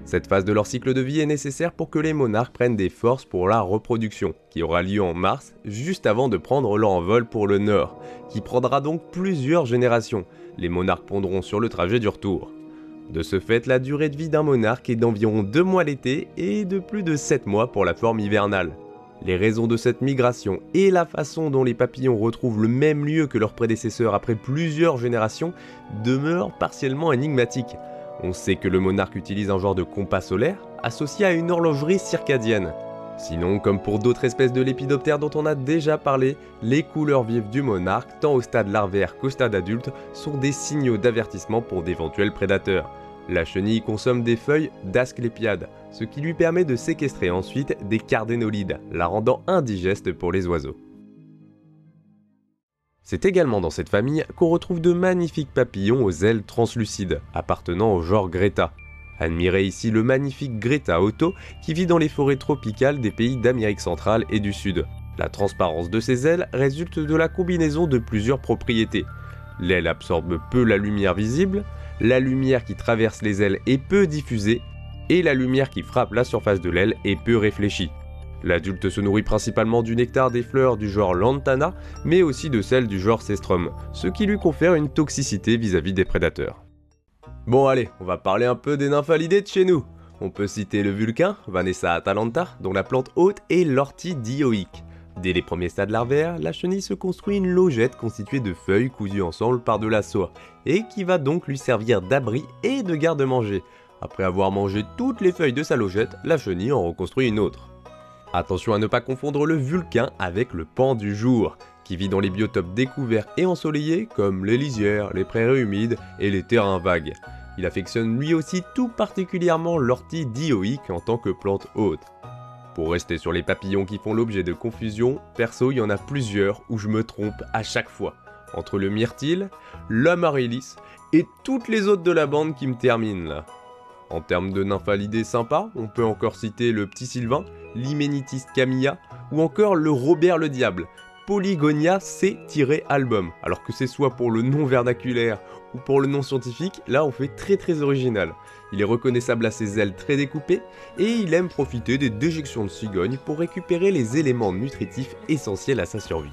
Cette phase de leur cycle de vie est nécessaire pour que les monarques prennent des forces pour la reproduction, qui aura lieu en mars, juste avant de prendre leur envol pour le nord, qui prendra donc plusieurs générations. Les monarques pondront sur le trajet du retour. De ce fait, la durée de vie d'un monarque est d'environ 2 mois l'été et de plus de 7 mois pour la forme hivernale. Les raisons de cette migration et la façon dont les papillons retrouvent le même lieu que leurs prédécesseurs après plusieurs générations demeurent partiellement énigmatiques. On sait que le monarque utilise un genre de compas solaire associé à une horlogerie circadienne. Sinon, comme pour d'autres espèces de lépidoptères dont on a déjà parlé, les couleurs vives du monarque, tant au stade larvaire qu'au stade adulte, sont des signaux d'avertissement pour d'éventuels prédateurs. La chenille consomme des feuilles d'Asclépiade, ce qui lui permet de séquestrer ensuite des cardénolides, la rendant indigeste pour les oiseaux. C'est également dans cette famille qu'on retrouve de magnifiques papillons aux ailes translucides, appartenant au genre Greta. Admirez ici le magnifique Greta Otto qui vit dans les forêts tropicales des pays d'Amérique centrale et du Sud. La transparence de ses ailes résulte de la combinaison de plusieurs propriétés. L'aile absorbe peu la lumière visible, la lumière qui traverse les ailes est peu diffusée, et la lumière qui frappe la surface de l'aile est peu réfléchie. L'adulte se nourrit principalement du nectar des fleurs du genre Lantana, mais aussi de celles du genre Cestrum, ce qui lui confère une toxicité vis-à-vis des prédateurs. Bon allez, on va parler un peu des nymphalitées de chez nous. On peut citer le vulcain, Vanessa atalanta, dont la plante hôte est l'ortie dioïque. Dès les premiers stades larvaires, la chenille se construit une logette constituée de feuilles cousues ensemble par de la soie, et qui va donc lui servir d'abri et de garde-manger. Après avoir mangé toutes les feuilles de sa logette, la chenille en reconstruit une autre. Attention à ne pas confondre le vulcain avec le paon du jour, qui vit dans les biotopes découverts et ensoleillés comme les lisières, les prairies humides et les terrains vagues. Il affectionne lui aussi tout particulièrement l'ortie dioïque en tant que plante hôte. Pour rester sur les papillons qui font l'objet de confusion, perso il y en a plusieurs où je me trompe à chaque fois, entre le myrtille, l'amaryllis et toutes les autres de la bande qui me terminent là. En termes de nymphalitées sympas, on peut encore citer le petit Sylvain, l'Hyménitis camilla ou encore le Robert le Diable, Polygonia C-album, alors que c'est soit pour le nom vernaculaire ou pour le nom scientifique, là on fait très original. Il est reconnaissable à ses ailes très découpées et il aime profiter des déjections de cigogne pour récupérer les éléments nutritifs essentiels à sa survie.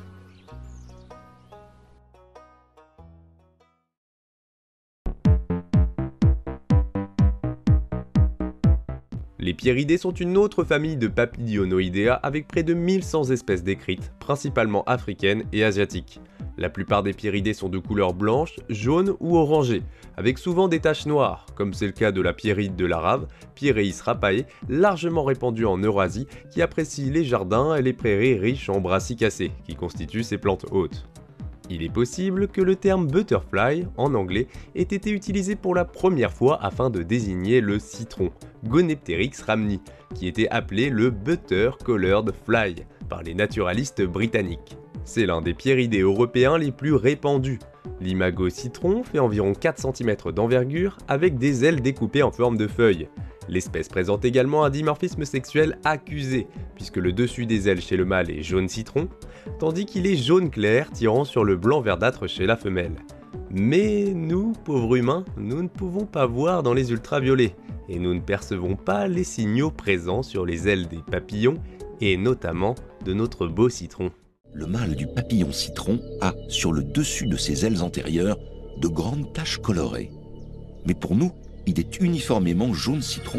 Les Pieridés sont une autre famille de Papilionoidea avec près de 1100 espèces décrites, principalement africaines et asiatiques. La plupart des Pieridés sont de couleur blanche, jaune ou orangée, avec souvent des taches noires, comme c'est le cas de la Pieride de l'Arave, Pieris rapae, largement répandue en Eurasie, qui apprécie les jardins et les prairies riches en brassicacées, qui constituent ses plantes hôtes. Il est possible que le terme butterfly, en anglais, ait été utilisé pour la première fois afin de désigner le citron, Gonepteryx rhamni, qui était appelé le butter-colored fly par les naturalistes britanniques. C'est l'un des pieridés européens les plus répandus. L'imago citron fait environ 4 cm d'envergure avec des ailes découpées en forme de feuilles. L'espèce présente également un dimorphisme sexuel accusé, puisque le dessus des ailes chez le mâle est jaune citron, tandis qu'il est jaune clair tirant sur le blanc verdâtre chez la femelle. Mais nous, pauvres humains, nous ne pouvons pas voir dans les ultraviolets, et nous ne percevons pas les signaux présents sur les ailes des papillons, et notamment de notre beau citron. Le mâle du papillon citron a, sur le dessus de ses ailes antérieures, de grandes taches colorées. Mais pour nous, il est uniformément jaune citron.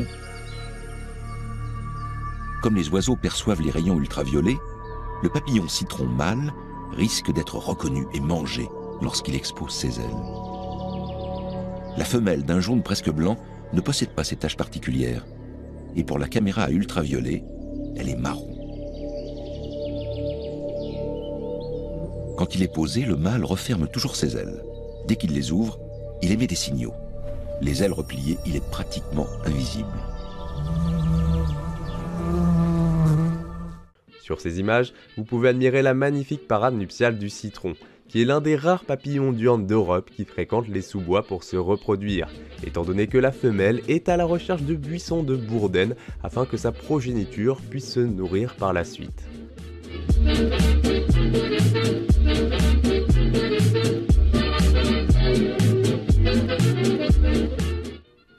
Comme les oiseaux perçoivent les rayons ultraviolets, le papillon citron mâle risque d'être reconnu et mangé lorsqu'il expose ses ailes. La femelle d'un jaune presque blanc ne possède pas ces taches particulières, et pour la caméra à ultraviolet, elle est marron. Quand il est posé, le mâle referme toujours ses ailes. Dès qu'il les ouvre, il émet des signaux. Les ailes repliées, il est pratiquement invisible. Sur ces images, vous pouvez admirer la magnifique parade nuptiale du citron, qui est l'un des rares papillons diurnes d'Europe qui fréquentent les sous-bois pour se reproduire, étant donné que la femelle est à la recherche de buissons de bourdaine afin que sa progéniture puisse se nourrir par la suite.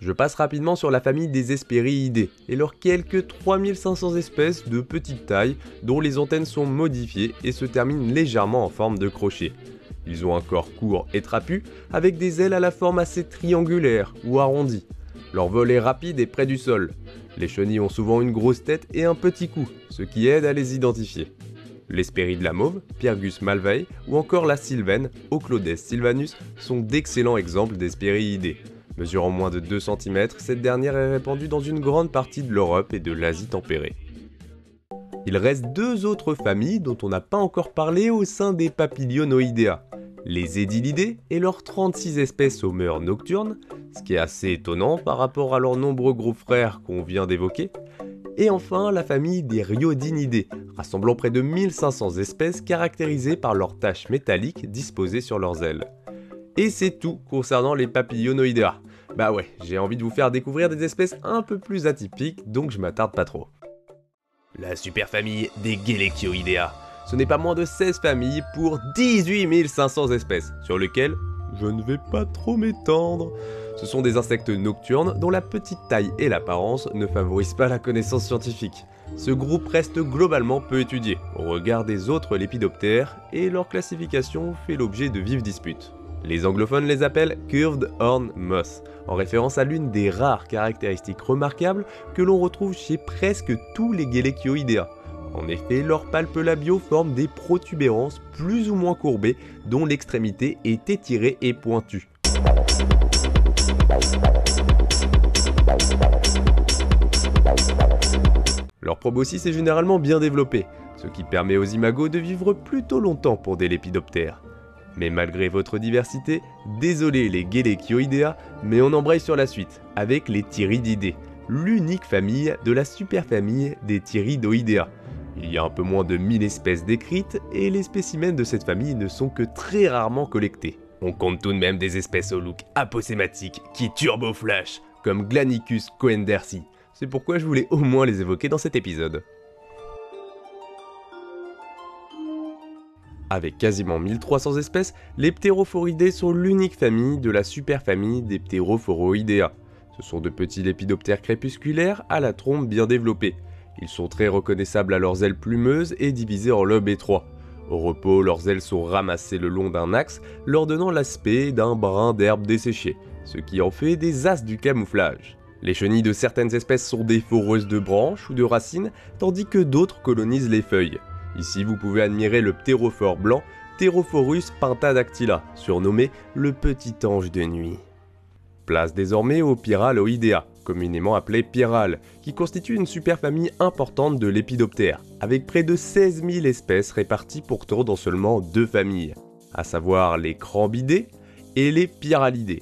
Je passe rapidement sur la famille des Hesperiidae et leurs quelques 3500 espèces de petite taille dont les antennes sont modifiées et se terminent légèrement en forme de crochet. Ils ont un corps court et trapu avec des ailes à la forme assez triangulaire ou arrondie. Leur vol est rapide et près du sol. Les chenilles ont souvent une grosse tête et un petit cou, ce qui aide à les identifier. L'Hespéride la mauve, Pyrgus malvae ou encore la sylvaine, Oclodes sylvanus sont d'excellents exemples d'Hesperiidae. Mesurant moins de 2 cm, cette dernière est répandue dans une grande partie de l'Europe et de l'Asie tempérée. Il reste 2 autres familles dont on n'a pas encore parlé au sein des Papilionoidea, les Edilidae et leurs 36 espèces aux mœurs nocturnes, ce qui est assez étonnant par rapport à leurs nombreux gros frères qu'on vient d'évoquer, et enfin la famille des Rhyodinidae, rassemblant près de 1500 espèces caractérisées par leurs taches métalliques disposées sur leurs ailes. Et c'est tout concernant les Papilionoidea. Bah ouais, j'ai envie de vous faire découvrir des espèces un peu plus atypiques, donc je m'attarde pas trop. La superfamille des Gelechioidea. Ce n'est pas moins de 16 familles pour 18 500 espèces, sur lesquelles je ne vais pas trop m'étendre. Ce sont des insectes nocturnes dont la petite taille et l'apparence ne favorisent pas la connaissance scientifique. Ce groupe reste globalement peu étudié, au regard des autres lépidoptères, et leur classification fait l'objet de vives disputes. Les anglophones les appellent Curved Horn Moth, en référence à l'une des rares caractéristiques remarquables que l'on retrouve chez presque tous les Gelechioidea. En effet, leurs palpes labiaux forment des protubérances plus ou moins courbées, dont l'extrémité est étirée et pointue. Leur proboscis est généralement bien développé, ce qui permet aux imagos de vivre plutôt longtemps pour des lépidoptères. Mais malgré votre diversité, désolé les Gelechioidea, mais on embraye sur la suite, avec les Thyrididae, l'unique famille de la superfamille des Thyridoidea. Il y a un peu moins de 1000 espèces décrites, et les spécimens de cette famille ne sont que très rarement collectés. On compte tout de même des espèces au look aposématique qui turbo-flash, comme Glanicus coendersi. C'est pourquoi je voulais au moins les évoquer dans cet épisode. Avec quasiment 1300 espèces, les Ptérophoridae sont l'unique famille de la superfamille des Ptérophoroidea. Ce sont de petits lépidoptères crépusculaires à la trompe bien développée. Ils sont très reconnaissables à leurs ailes plumeuses et divisés en lobes étroits. Au repos, leurs ailes sont ramassées le long d'un axe, leur donnant l'aspect d'un brin d'herbe desséchée, ce qui en fait des as du camouflage. Les chenilles de certaines espèces sont des foreuses de branches ou de racines, tandis que d'autres colonisent les feuilles. Ici, vous pouvez admirer le ptérophore blanc, Pterophorus pentadactyla, surnommé le petit ange de nuit. Place désormais aux Pyraloidea, communément appelés pyrales, qui constituent une superfamille importante de lépidoptères, avec près de 16 000 espèces réparties pourtant dans seulement 2 familles, à savoir les Crambidae et les Pyralidae.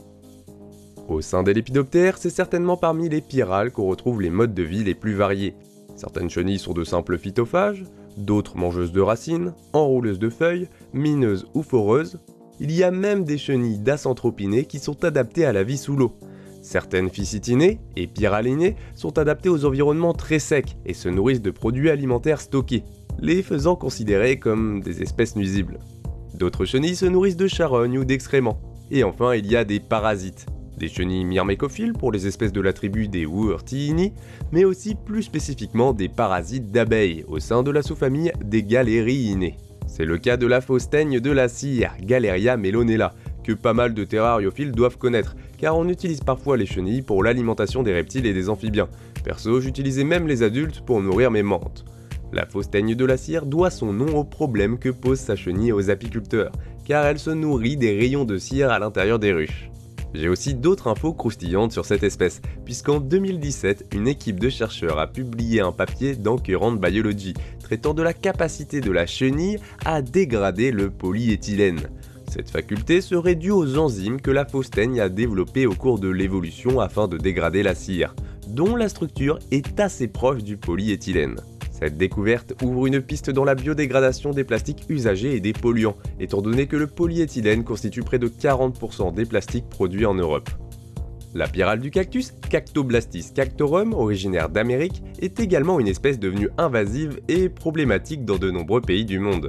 Au sein des lépidoptères, c'est certainement parmi les pyrales qu'on retrouve les modes de vie les plus variés. Certaines chenilles sont de simples phytophages, d'autres mangeuses de racines, enrouleuses de feuilles, mineuses ou foreuses. Il y a même des chenilles d'acentropinées qui sont adaptées à la vie sous l'eau. Certaines Phycitinées et Pyralidae sont adaptées aux environnements très secs et se nourrissent de produits alimentaires stockés, les faisant considérer comme des espèces nuisibles. D'autres chenilles se nourrissent de charognes ou d'excréments. Et enfin, il y a des parasites. Des chenilles myrmécophiles pour les espèces de la tribu des Wurtiini, mais aussi plus spécifiquement des parasites d'abeilles au sein de la sous-famille des Galeriinae. C'est le cas de la fausse teigne de la cire, Galeria melonella, que pas mal de terrariophiles doivent connaître, car on utilise parfois les chenilles pour l'alimentation des reptiles et des amphibiens. Perso, j'utilisais même les adultes pour nourrir mes mantes. La fausse teigne de la cire doit son nom au problème que pose sa chenille aux apiculteurs, car elle se nourrit des rayons de cire à l'intérieur des ruches. J'ai aussi d'autres infos croustillantes sur cette espèce, puisqu'en 2017, une équipe de chercheurs a publié un papier dans Current Biology, traitant de la capacité de la chenille à dégrader le polyéthylène. Cette faculté serait due aux enzymes que la fausse teigne a développées au cours de l'évolution afin de dégrader la cire, dont la structure est assez proche du polyéthylène. Cette découverte ouvre une piste dans la biodégradation des plastiques usagés et des polluants, étant donné que le polyéthylène constitue près de 40% des plastiques produits en Europe. La pyrale du cactus, Cactoblastis cactorum, originaire d'Amérique, est également une espèce devenue invasive et problématique dans de nombreux pays du monde.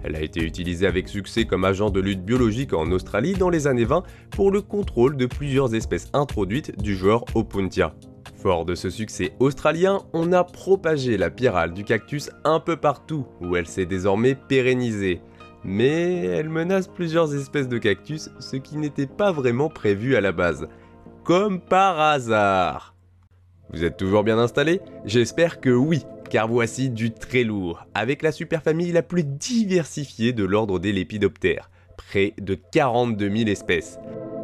Elle a été utilisée avec succès comme agent de lutte biologique en Australie dans les années 20 pour le contrôle de plusieurs espèces introduites du genre Opuntia. Fort de ce succès australien, on a propagé la pyrale du cactus un peu partout, où elle s'est désormais pérennisée. Mais elle menace plusieurs espèces de cactus, ce qui n'était pas vraiment prévu à la base. Comme par hasard. Vous êtes toujours bien installés? J'espère que oui, car voici du très lourd, avec la superfamille la plus diversifiée de l'ordre des lépidoptères, près de 42 000 espèces.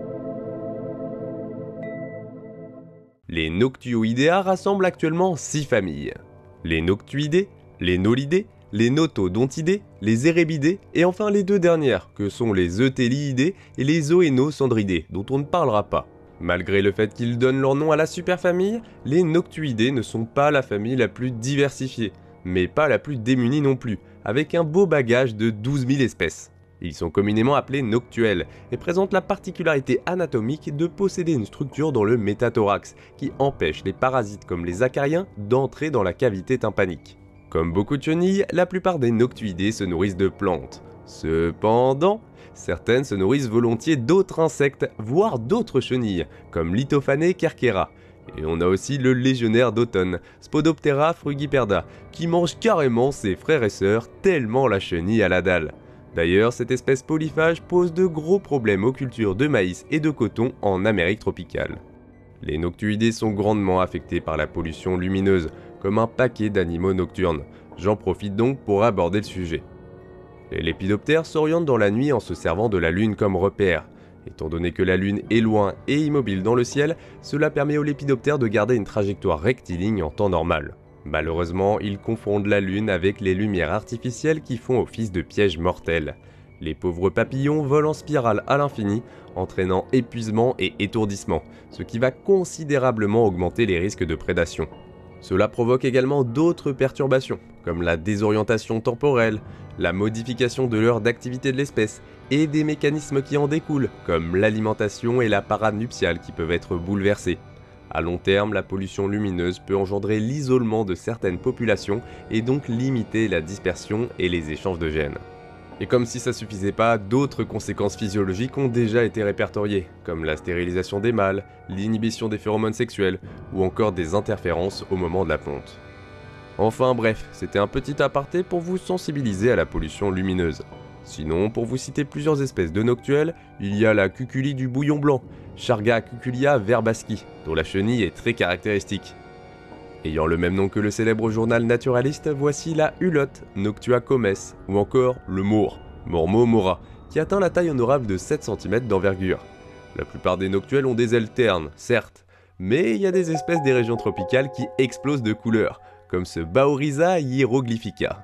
Les Noctuoidea rassemblent actuellement 6 familles. Les Noctuidés, les Nolidés, les Notodontidés, les Erebidés et enfin les deux dernières, que sont les Eutéliidés et les Zoénosandridés, dont on ne parlera pas. Malgré le fait qu'ils donnent leur nom à la superfamille, les Noctuidés ne sont pas la famille la plus diversifiée, mais pas la plus démunie non plus, avec un beau bagage de 12 000 espèces. Ils sont communément appelés noctuels et présentent la particularité anatomique de posséder une structure dans le métathorax qui empêche les parasites comme les acariens d'entrer dans la cavité tympanique. Comme beaucoup de chenilles, la plupart des noctuidés se nourrissent de plantes. Cependant, certaines se nourrissent volontiers d'autres insectes, voire d'autres chenilles, comme Lithophané cerquera. Et on a aussi le légionnaire d'automne, Spodoptera frugiperda, qui mange carrément ses frères et sœurs tellement la chenille a la dalle. D'ailleurs, cette espèce polyphage pose de gros problèmes aux cultures de maïs et de coton en Amérique tropicale. Les noctuidés sont grandement affectés par la pollution lumineuse, comme un paquet d'animaux nocturnes. J'en profite donc pour aborder le sujet. Les lépidoptères s'orientent dans la nuit en se servant de la lune comme repère. Étant donné que la lune est loin et immobile dans le ciel, cela permet aux lépidoptères de garder une trajectoire rectiligne en temps normal. Malheureusement, ils confondent la lune avec les lumières artificielles qui font office de pièges mortels. Les pauvres papillons volent en spirale à l'infini, entraînant épuisement et étourdissement, ce qui va considérablement augmenter les risques de prédation. Cela provoque également d'autres perturbations, comme la désorientation temporelle, la modification de l'heure d'activité de l'espèce, et des mécanismes qui en découlent, comme l'alimentation et la parade nuptiale qui peuvent être bouleversés. À long terme, la pollution lumineuse peut engendrer l'isolement de certaines populations et donc limiter la dispersion et les échanges de gènes. Et comme si ça suffisait pas, d'autres conséquences physiologiques ont déjà été répertoriées, comme la stérilisation des mâles, l'inhibition des phéromones sexuels, ou encore des interférences au moment de la ponte. Enfin bref, c'était un petit aparté pour vous sensibiliser à la pollution lumineuse. Sinon, pour vous citer plusieurs espèces de noctuels, il y a la cuculie du bouillon blanc, Charga cuculia verbasci, dont la chenille est très caractéristique. Ayant le même nom que le célèbre journal naturaliste, voici la hulotte, Noctua comes, ou encore le maure, Mormo mora, qui atteint la taille honorable de 7 cm d'envergure. La plupart des noctuels ont des ailes ternes, certes, mais il y a des espèces des régions tropicales qui explosent de couleurs, comme ce Baorhiza hieroglyphica.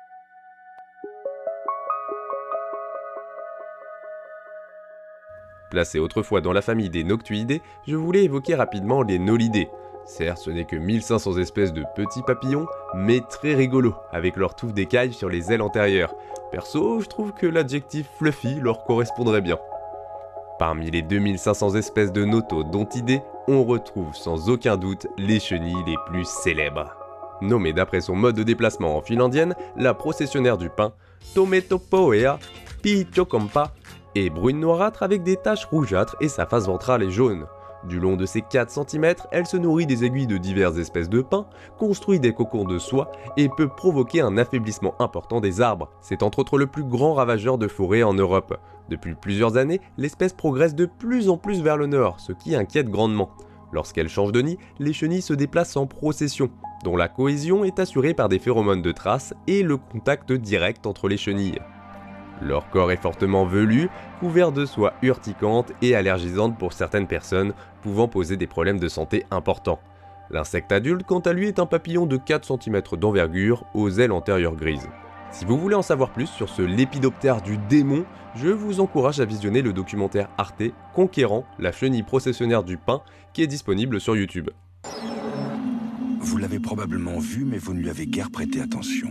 Placés autrefois dans la famille des noctuidés, je voulais évoquer rapidement les nolidés. Certes, ce n'est que 1500 espèces de petits papillons, mais très rigolos, avec leurs touffes d'écailles sur les ailes antérieures. Perso, je trouve que l'adjectif fluffy leur correspondrait bien. Parmi les 2500 espèces de notodontidés, on retrouve sans aucun doute les chenilles les plus célèbres. Nommée d'après son mode de déplacement en file indienne, la processionnaire du pain, Tometopoea pichokompa, est brune noirâtre avec des taches rougeâtres et sa face ventrale est jaune. Du long de ses 4 cm, elle se nourrit des aiguilles de diverses espèces de pins, construit des cocons de soie et peut provoquer un affaiblissement important des arbres. C'est entre autres le plus grand ravageur de forêt en Europe. Depuis plusieurs années, l'espèce progresse de plus en plus vers le nord, ce qui inquiète grandement. Lorsqu'elle change de nid, les chenilles se déplacent en procession, dont la cohésion est assurée par des phéromones de trace et le contact direct entre les chenilles. Leur corps est fortement velu, couvert de soie urticante et allergisante pour certaines personnes, pouvant poser des problèmes de santé importants. L'insecte adulte, quant à lui, est un papillon de 4 cm d'envergure, aux ailes antérieures grises. Si vous voulez en savoir plus sur ce lépidoptère du démon, je vous encourage à visionner le documentaire Arte Conquérant la chenille processionnaire du pain, qui est disponible sur YouTube. Vous l'avez probablement vue, mais vous ne lui avez guère prêté attention.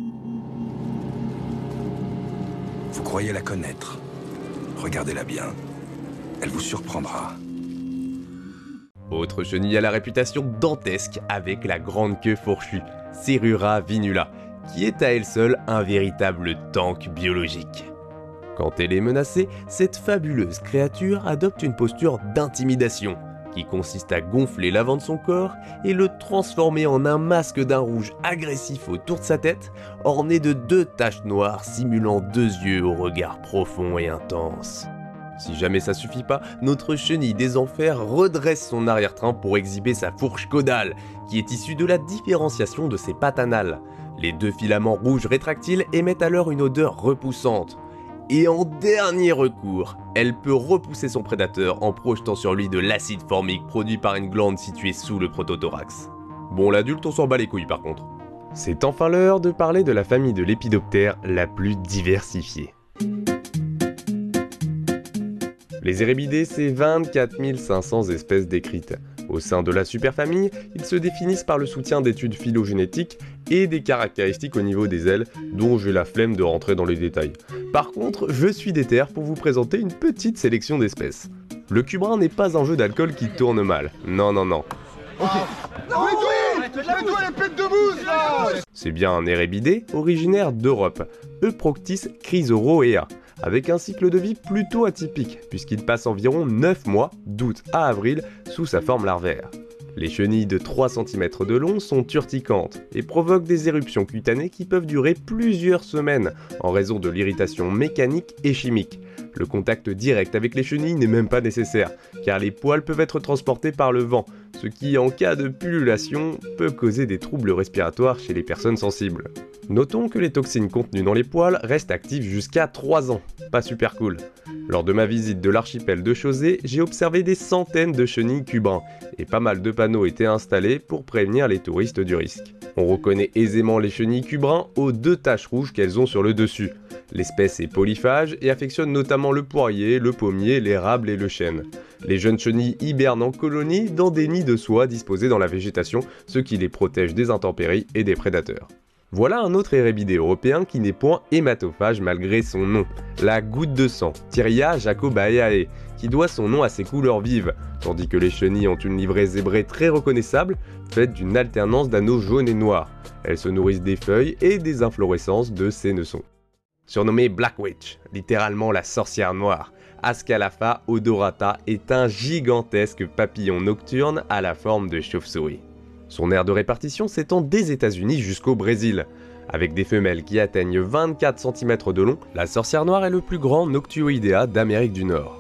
Vous croyez la connaître. Regardez-la bien. Elle vous surprendra. Autre chenille à la réputation dantesque avec la grande queue fourchue, Cerura vinula, qui est à elle seule un véritable tank biologique. Quand elle est menacée, cette fabuleuse créature adopte une posture d'intimidation, qui consiste à gonfler l'avant de son corps et le transformer en un masque d'un rouge agressif autour de sa tête, orné de 2 taches noires simulant 2 yeux au regard profond et intense. Si jamais ça suffit pas, notre chenille des enfers redresse son arrière-train pour exhiber sa fourche caudale, qui est issue de la différenciation de ses pattes anales. Les 2 filaments rouges rétractiles émettent alors une odeur repoussante. Et en dernier recours, elle peut repousser son prédateur en projetant sur lui de l'acide formique produit par une glande située sous le protothorax. Bon, l'adulte, on s'en bat les couilles par contre. C'est enfin l'heure de parler de la famille de lépidoptères la plus diversifiée. Les érébidés, c'est 24 500 espèces décrites. Au sein de la superfamille, ils se définissent par le soutien d'études phylogénétiques et des caractéristiques au niveau des ailes, dont j'ai la flemme de rentrer dans les détails. Par contre, je suis déter pour vous présenter une petite sélection d'espèces. Le cubrin n'est pas un jeu d'alcool qui tourne mal. Non, non, non. C'est bien un érébidé originaire d'Europe, Euproctis chrysoroea, avec un cycle de vie plutôt atypique, puisqu'il passe environ 9 mois, d'août à avril, sous sa forme larvaire. Les chenilles de 3 cm de long sont urticantes et provoquent des éruptions cutanées qui peuvent durer plusieurs semaines en raison de l'irritation mécanique et chimique. Le contact direct avec les chenilles n'est même pas nécessaire, car les poils peuvent être transportés par le vent, ce qui, en cas de pullulation, peut causer des troubles respiratoires chez les personnes sensibles. Notons que les toxines contenues dans les poils restent actives jusqu'à 3 ans, pas super cool. Lors de ma visite de l'archipel de Chausey, j'ai observé des centaines de chenilles cubrins, et pas mal de panneaux étaient installés pour prévenir les touristes du risque. On reconnaît aisément les chenilles cubrins aux 2 taches rouges qu'elles ont sur le dessus. L'espèce est polyphage et affectionne notamment le poirier, le pommier, l'érable et le chêne. Les jeunes chenilles hibernent en colonie dans des nids de soie disposés dans la végétation, ce qui les protège des intempéries et des prédateurs. Voilà un autre érébidé européen qui n'est point hématophage malgré son nom, la goutte de sang, Thyria jacobaeae, qui doit son nom à ses couleurs vives, tandis que les chenilles ont une livrée zébrée très reconnaissable, faite d'une alternance d'anneaux jaunes et noirs. Elles se nourrissent des feuilles et des inflorescences de sénescents. Surnommée Black Witch, littéralement la sorcière noire, Ascalapha odorata est un gigantesque papillon nocturne à la forme de chauve-souris. Son aire de répartition s'étend des États-Unis jusqu'au Brésil. Avec des femelles qui atteignent 24 cm de long, la sorcière noire est le plus grand Noctuoidea d'Amérique du Nord.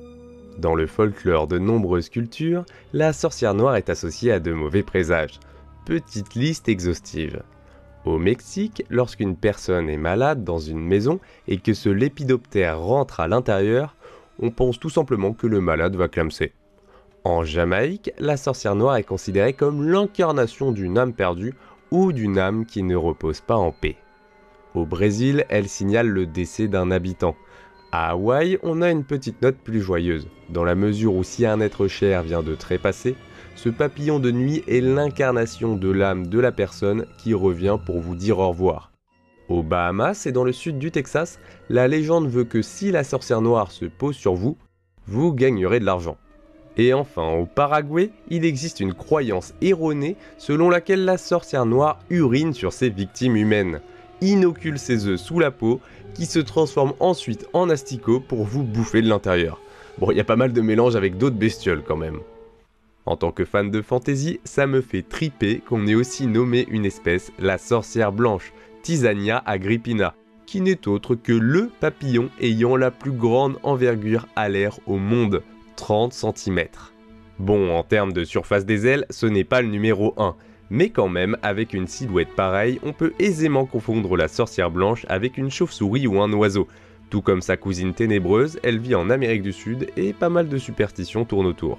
Dans le folklore de nombreuses cultures, la sorcière noire est associée à de mauvais présages. Petite liste exhaustive. Au Mexique, lorsqu'une personne est malade dans une maison et que ce lépidoptère rentre à l'intérieur, on pense tout simplement que le malade va clamser. En Jamaïque, la sorcière noire est considérée comme l'incarnation d'une âme perdue ou d'une âme qui ne repose pas en paix. Au Brésil, elle signale le décès d'un habitant. À Hawaï, on a une petite note plus joyeuse, dans la mesure où si un être cher vient de trépasser, ce papillon de nuit est l'incarnation de l'âme de la personne qui revient pour vous dire au revoir. Aux Bahamas et dans le sud du Texas, la légende veut que si la sorcière noire se pose sur vous, vous gagnerez de l'argent. Et enfin, au Paraguay, il existe une croyance erronée selon laquelle la sorcière noire urine sur ses victimes humaines, inocule ses œufs sous la peau, qui se transforment ensuite en asticots pour vous bouffer de l'intérieur. Bon, il y a pas mal de mélanges avec d'autres bestioles quand même. En tant que fan de fantasy, ça me fait triper qu'on ait aussi nommé une espèce la sorcière blanche, Thysania agrippina, qui n'est autre que le papillon ayant la plus grande envergure alaire au monde, 30 cm. Bon, en termes de surface des ailes, ce n'est pas le numéro 1, mais quand même, avec une silhouette pareille, on peut aisément confondre la sorcière blanche avec une chauve-souris ou un oiseau. Tout comme sa cousine ténébreuse, elle vit en Amérique du Sud et pas mal de superstitions tournent autour.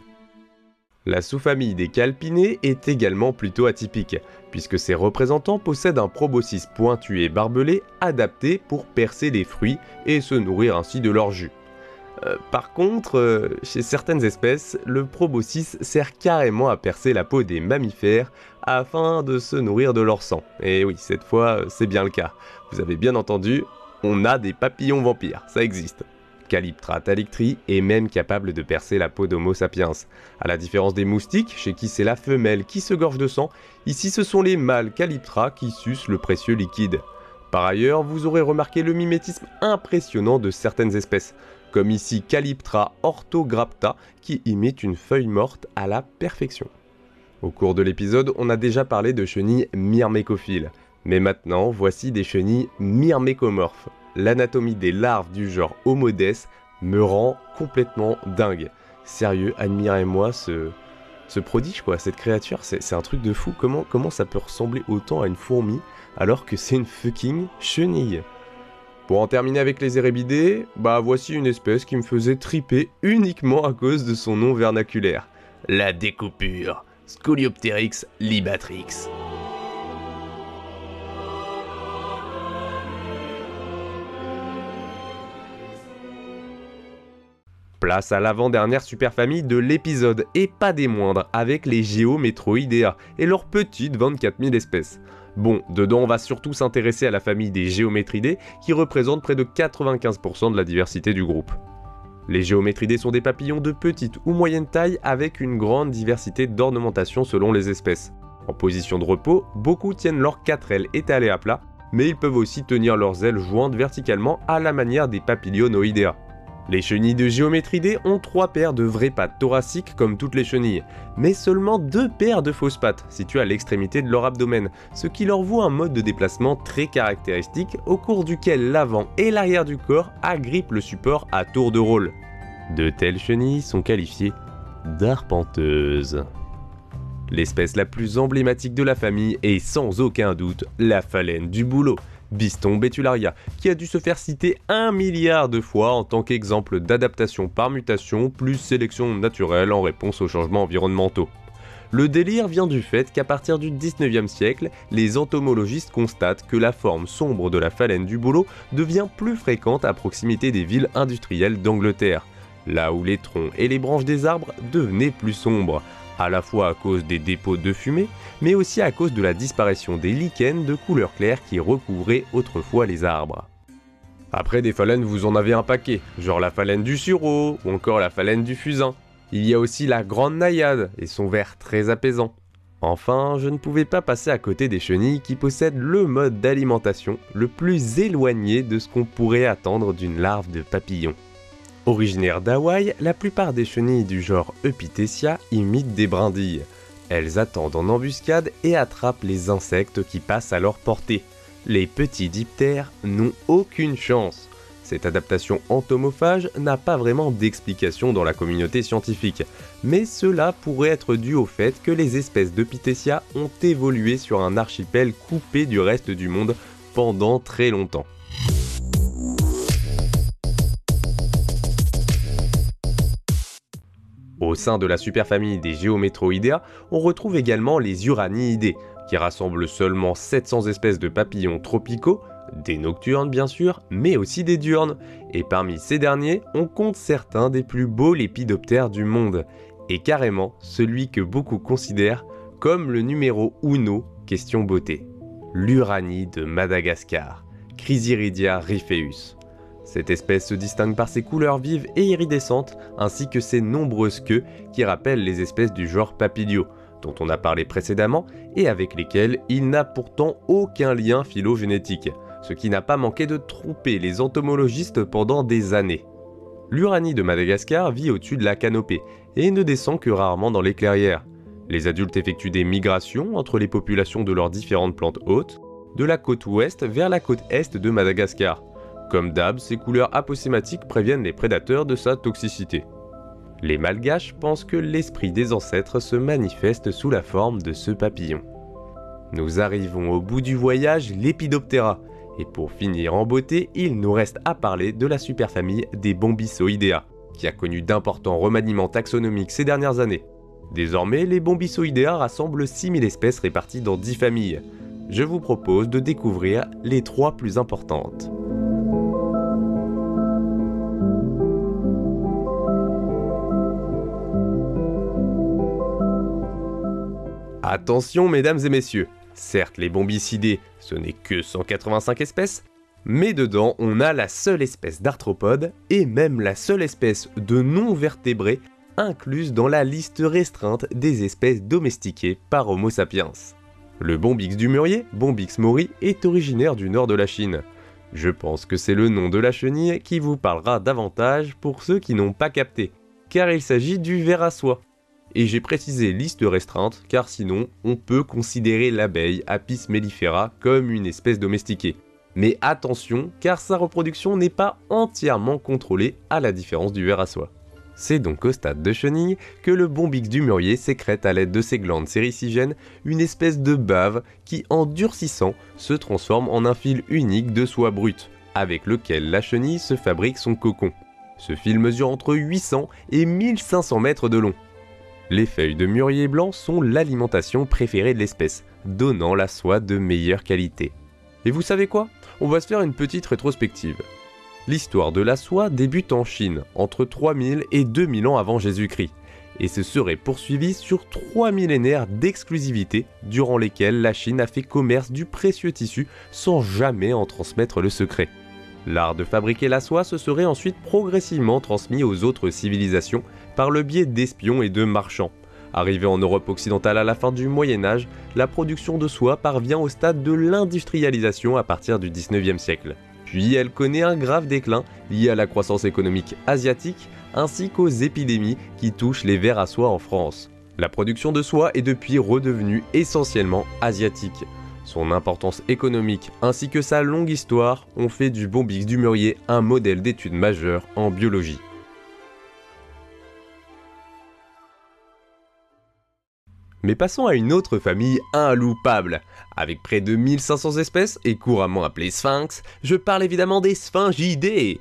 La sous-famille des calpinés est également plutôt atypique, puisque ses représentants possèdent un proboscis pointu et barbelé adapté pour percer les fruits et se nourrir ainsi de leur jus. Par contre, chez certaines espèces, le proboscis sert carrément à percer la peau des mammifères afin de se nourrir de leur sang. Et oui, cette fois, c'est bien le cas. Vous avez bien entendu, on a des papillons vampires, ça existe. Calyptra thalictri est même capable de percer la peau d'Homo sapiens. À la différence des moustiques, chez qui c'est la femelle qui se gorge de sang, ici ce sont les mâles Calyptra qui sucent le précieux liquide. Par ailleurs, vous aurez remarqué le mimétisme impressionnant de certaines espèces, comme ici Calyptra orthograpta qui imite une feuille morte à la perfection. Au cours de l'épisode, on a déjà parlé de chenilles myrmécophiles, mais maintenant voici des chenilles myrmécomorphes. L'anatomie des larves du genre Homodes me rend complètement dingue. Sérieux, admirez-moi ce prodige quoi, cette créature, c'est un truc de fou. Comment ça peut ressembler autant à une fourmi alors que c'est une fucking chenille? Pour en terminer avec les érébidés, voici une espèce qui me faisait triper uniquement à cause de son nom vernaculaire. La découpure, Scoliopteryx libatrix. Place à l'avant-dernière superfamille de l'épisode, et pas des moindres, avec les Geometroidea et leurs petites 24 000 espèces. Bon, dedans on va surtout s'intéresser à la famille des Geometridés, qui représente près de 95% de la diversité du groupe. Les Geometridés sont des papillons de petite ou moyenne taille avec une grande diversité d'ornementation selon les espèces. En position de repos, beaucoup tiennent leurs 4 ailes étalées à plat, mais ils peuvent aussi tenir leurs ailes jointes verticalement à la manière des Papilionoidea. Les chenilles de Geometridés ont 3 paires de vraies pattes thoraciques comme toutes les chenilles, mais seulement 2 paires de fausses pattes situées à l'extrémité de leur abdomen, ce qui leur vaut un mode de déplacement très caractéristique au cours duquel l'avant et l'arrière du corps agrippent le support à tour de rôle. De telles chenilles sont qualifiées d'arpenteuses. L'espèce la plus emblématique de la famille est sans aucun doute la phalène du bouleau, Biston betularia, qui a dû se faire citer 1 milliard de fois en tant qu'exemple d'adaptation par mutation plus sélection naturelle en réponse aux changements environnementaux. Le délire vient du fait qu'à partir du 19e siècle, les entomologistes constatent que la forme sombre de la phalène du bouleau devient plus fréquente à proximité des villes industrielles d'Angleterre, là où les troncs et les branches des arbres devenaient plus sombres, à la fois à cause des dépôts de fumée, mais aussi à cause de la disparition des lichens de couleur claire qui recouvraient autrefois les arbres. Après des phalènes, vous en avez un paquet, genre la phalène du sureau, ou encore la phalène du fusain. Il y a aussi la grande naïade, et son vert très apaisant. Enfin, je ne pouvais pas passer à côté des chenilles qui possèdent le mode d'alimentation le plus éloigné de ce qu'on pourrait attendre d'une larve de papillon. Originaire d'Hawaï, la plupart des chenilles du genre Eupithecia imitent des brindilles. Elles attendent en embuscade et attrapent les insectes qui passent à leur portée. Les petits diptères n'ont aucune chance. Cette adaptation entomophage n'a pas vraiment d'explication dans la communauté scientifique, mais cela pourrait être dû au fait que les espèces d'Eupithecia ont évolué sur un archipel coupé du reste du monde pendant très longtemps. Au sein de la superfamille des Geometroidea, on retrouve également les Uraniidae, qui rassemblent seulement 700 espèces de papillons tropicaux, des nocturnes bien sûr, mais aussi des diurnes, et parmi ces derniers, on compte certains des plus beaux lépidoptères du monde, et carrément celui que beaucoup considèrent comme le numéro uno question beauté, l'Uranie de Madagascar, Chrysiridia rifeus. Cette espèce se distingue par ses couleurs vives et iridescentes, ainsi que ses nombreuses queues qui rappellent les espèces du genre Papilio, dont on a parlé précédemment et avec lesquelles il n'a pourtant aucun lien phylogénétique, ce qui n'a pas manqué de tromper les entomologistes pendant des années. L'Uranie de Madagascar vit au-dessus de la canopée et ne descend que rarement dans les clairières. Les adultes effectuent des migrations entre les populations de leurs différentes plantes hôtes, de la côte ouest vers la côte est de Madagascar. Comme d'hab, ces couleurs aposématiques préviennent les prédateurs de sa toxicité. Les malgaches pensent que l'esprit des ancêtres se manifeste sous la forme de ce papillon. Nous arrivons au bout du voyage Lepidoptera, et pour finir en beauté, il nous reste à parler de la superfamille des Bombysoidea, qui a connu d'importants remaniements taxonomiques ces dernières années. Désormais, les Bombysoidea rassemblent 6000 espèces réparties dans 10 familles. Je vous propose de découvrir les 3 plus importantes. Attention mesdames et messieurs, certes les bombycidés, ce n'est que 185 espèces, Mais dedans, on a la seule espèce d'arthropode, et même la seule espèce de non-vertébrés, incluse dans la liste restreinte des espèces domestiquées par Homo sapiens. Le Bombyx du mûrier, Bombyx mori, est originaire du nord de la Chine. Je pense que c'est le nom de la chenille qui vous parlera davantage pour ceux qui n'ont pas capté, car il s'agit du ver à soie. Et j'ai précisé liste restreinte, car sinon, on peut considérer l'abeille Apis mellifera comme une espèce domestiquée. Mais attention, car sa reproduction n'est pas entièrement contrôlée à la différence du ver à soie. C'est donc au stade de chenille que le Bombyx du mûrier sécrète à l'aide de ses glandes séricigènes une espèce de bave qui, en durcissant, se transforme en un fil unique de soie brute, avec lequel la chenille se fabrique son cocon. Ce fil mesure entre 800 et 1500 mètres de long. Les feuilles de mûrier blanc sont l'alimentation préférée de l'espèce, donnant la soie de meilleure qualité. Et vous savez quoi ? On va se faire une petite rétrospective. L'histoire de la soie débute en Chine, entre 3000 et 2000 ans avant Jésus-Christ, et se serait poursuivie sur 3 millénaires d'exclusivité, durant lesquels la Chine a fait commerce du précieux tissu sans jamais en transmettre le secret. L'art de fabriquer la soie se serait ensuite progressivement transmis aux autres civilisations par le biais d'espions et de marchands. Arrivée en Europe occidentale à la fin du Moyen-Âge, la production de soie parvient au stade de l'industrialisation à partir du 19e siècle. Puis elle connaît un grave déclin lié à la croissance économique asiatique ainsi qu'aux épidémies qui touchent les vers à soie en France. La production de soie est depuis redevenue essentiellement asiatique. Son importance économique ainsi que sa longue histoire ont fait du Bombyx du mûrier un modèle d'étude majeur en biologie. Mais passons à une autre famille inloupable. Avec près de 1500 espèces et couramment appelées sphinx, je parle évidemment des Sphingidés.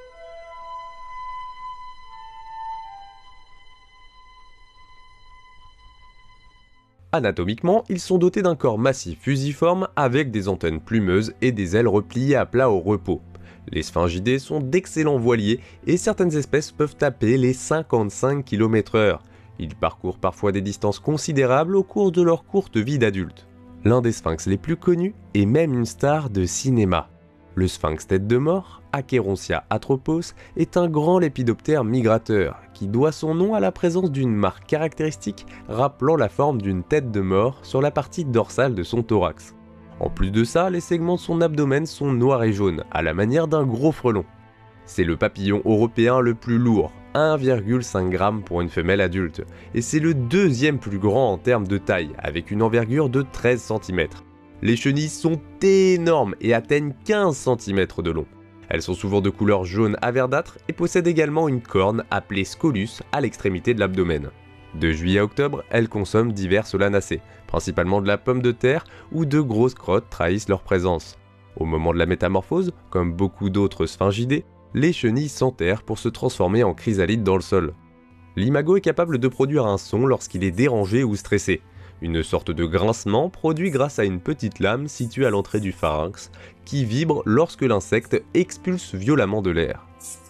Anatomiquement, ils sont dotés d'un corps massif fusiforme avec des antennes plumeuses et des ailes repliées à plat au repos. Les Sphingidés sont d'excellents voiliers et certaines espèces peuvent taper les 55 km/h. Ils parcourent parfois des distances considérables au cours de leur courte vie d'adulte. L'un des sphinx les plus connus est même une star de cinéma. Le sphinx tête de mort, Acherontia atropos, est un grand lépidoptère migrateur qui doit son nom à la présence d'une marque caractéristique rappelant la forme d'une tête de mort sur la partie dorsale de son thorax. En plus de ça, les segments de son abdomen sont noirs et jaunes, à la manière d'un gros frelon. C'est le papillon européen le plus lourd, 1,5 g pour une femelle adulte, et c'est le deuxième plus grand en termes de taille, avec une envergure de 13 cm. Les chenilles sont énormes et atteignent 15 cm de long. Elles sont souvent de couleur jaune à verdâtre et possèdent également une corne appelée scolus à l'extrémité de l'abdomen. De juillet à octobre, elles consomment divers solanacées, principalement de la pomme de terre où de grosses crottes trahissent leur présence. Au moment de la métamorphose, comme beaucoup d'autres Sphingidés, les chenilles s'enterrent pour se transformer en chrysalides dans le sol. L'imago est capable de produire un son lorsqu'il est dérangé ou stressé. Une sorte de grincement produit grâce à une petite lame située à l'entrée du pharynx qui vibre lorsque l'insecte expulse violemment de l'air.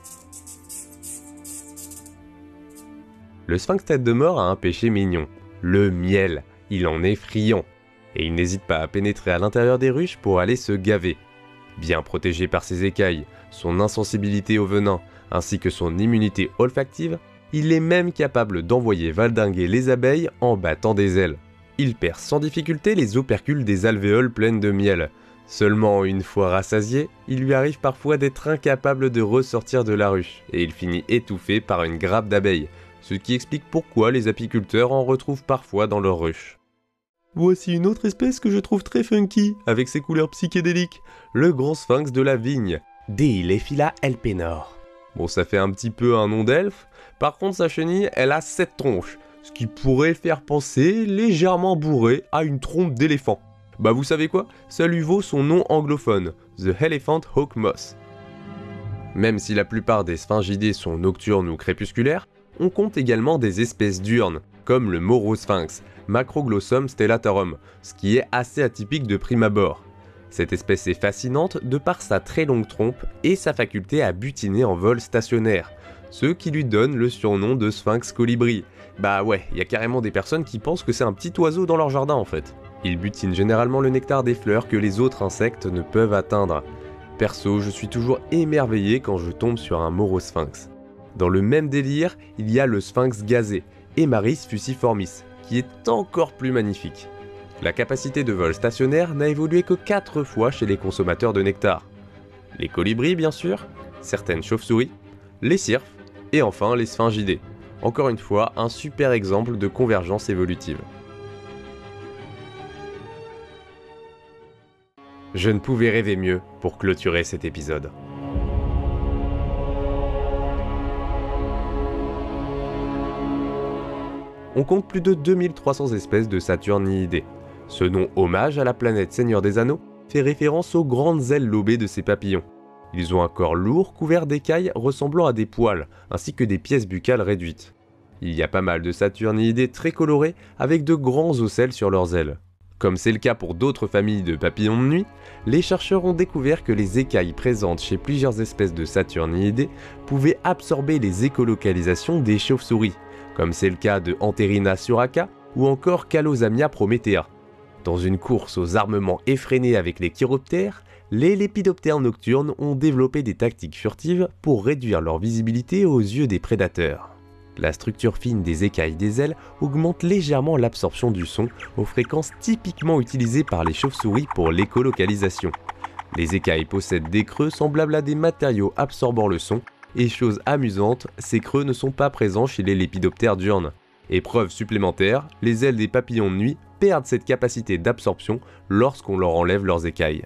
Le sphinx tête de mort a un péché mignon, le miel. Il en est friand. Et il n'hésite pas à pénétrer à l'intérieur des ruches pour aller se gaver. Bien protégé par ses écailles, son insensibilité au venin, ainsi que son immunité olfactive, il est même capable d'envoyer valdinguer les abeilles en battant des ailes. Il perce sans difficulté les opercules des alvéoles pleines de miel. Seulement une fois rassasié, il lui arrive parfois d'être incapable de ressortir de la ruche, et il finit étouffé par une grappe d'abeilles, ce qui explique pourquoi les apiculteurs en retrouvent parfois dans leurs ruches. Voici une autre espèce que je trouve très funky, avec ses couleurs psychédéliques, le grand sphinx de la vigne, Deilephila elpenor. Bon, ça fait un petit peu un nom d'elfe, par contre sa chenille, elle a 7 tronches, ce qui pourrait faire penser légèrement bourré à une trompe d'éléphant. Bah vous savez quoi? Ça lui vaut son nom anglophone, The Elephant Hawk Moth. Même si la plupart des Sphingidés sont nocturnes ou crépusculaires, on compte également des espèces diurnes, comme le morosphinx, Macroglossum stellatarum, ce qui est assez atypique de prime abord. Cette espèce est fascinante de par sa très longue trompe et sa faculté à butiner en vol stationnaire, ce qui lui donne le surnom de sphinx colibri. Bah ouais, il y a carrément des personnes qui pensent que c'est un petit oiseau dans leur jardin en fait. Il butine généralement le nectar des fleurs que les autres insectes ne peuvent atteindre. Perso, je suis toujours émerveillé quand je tombe sur un morosphinx. Dans le même délire, il y a le sphinx gazé, Emaris fusiformis, qui est encore plus magnifique. La capacité de vol stationnaire n'a évolué que 4 fois chez les consommateurs de nectar. Les colibris bien sûr, certaines chauves-souris, les cirfes et enfin les sphingidae. Encore une fois, un super exemple de convergence évolutive. Je ne pouvais rêver mieux pour clôturer cet épisode. On compte plus de 2300 espèces de Saturniidae. Ce nom hommage à la planète Seigneur des Anneaux fait référence aux grandes ailes lobées de ces papillons. Ils ont un corps lourd couvert d'écailles ressemblant à des poils, ainsi que des pièces buccales réduites. Il y a pas mal de Saturniidae très colorés avec de grands ocelles sur leurs ailes. Comme c'est le cas pour d'autres familles de papillons de nuit, les chercheurs ont découvert que les écailles présentes chez plusieurs espèces de Saturniidae pouvaient absorber les écolocalisations des chauves-souris, comme c'est le cas de Anterina suraca ou encore Calosamia prometea. Dans une course aux armements effrénés avec les chiroptères, les lépidoptères nocturnes ont développé des tactiques furtives pour réduire leur visibilité aux yeux des prédateurs. La structure fine des écailles des ailes augmente légèrement l'absorption du son aux fréquences typiquement utilisées par les chauves-souris pour l'écolocalisation. Les écailles possèdent des creux semblables à des matériaux absorbant le son, et chose amusante, ces creux ne sont pas présents chez les lépidoptères diurnes. Épreuve supplémentaire, les ailes des papillons de nuit perdent cette capacité d'absorption lorsqu'on leur enlève leurs écailles.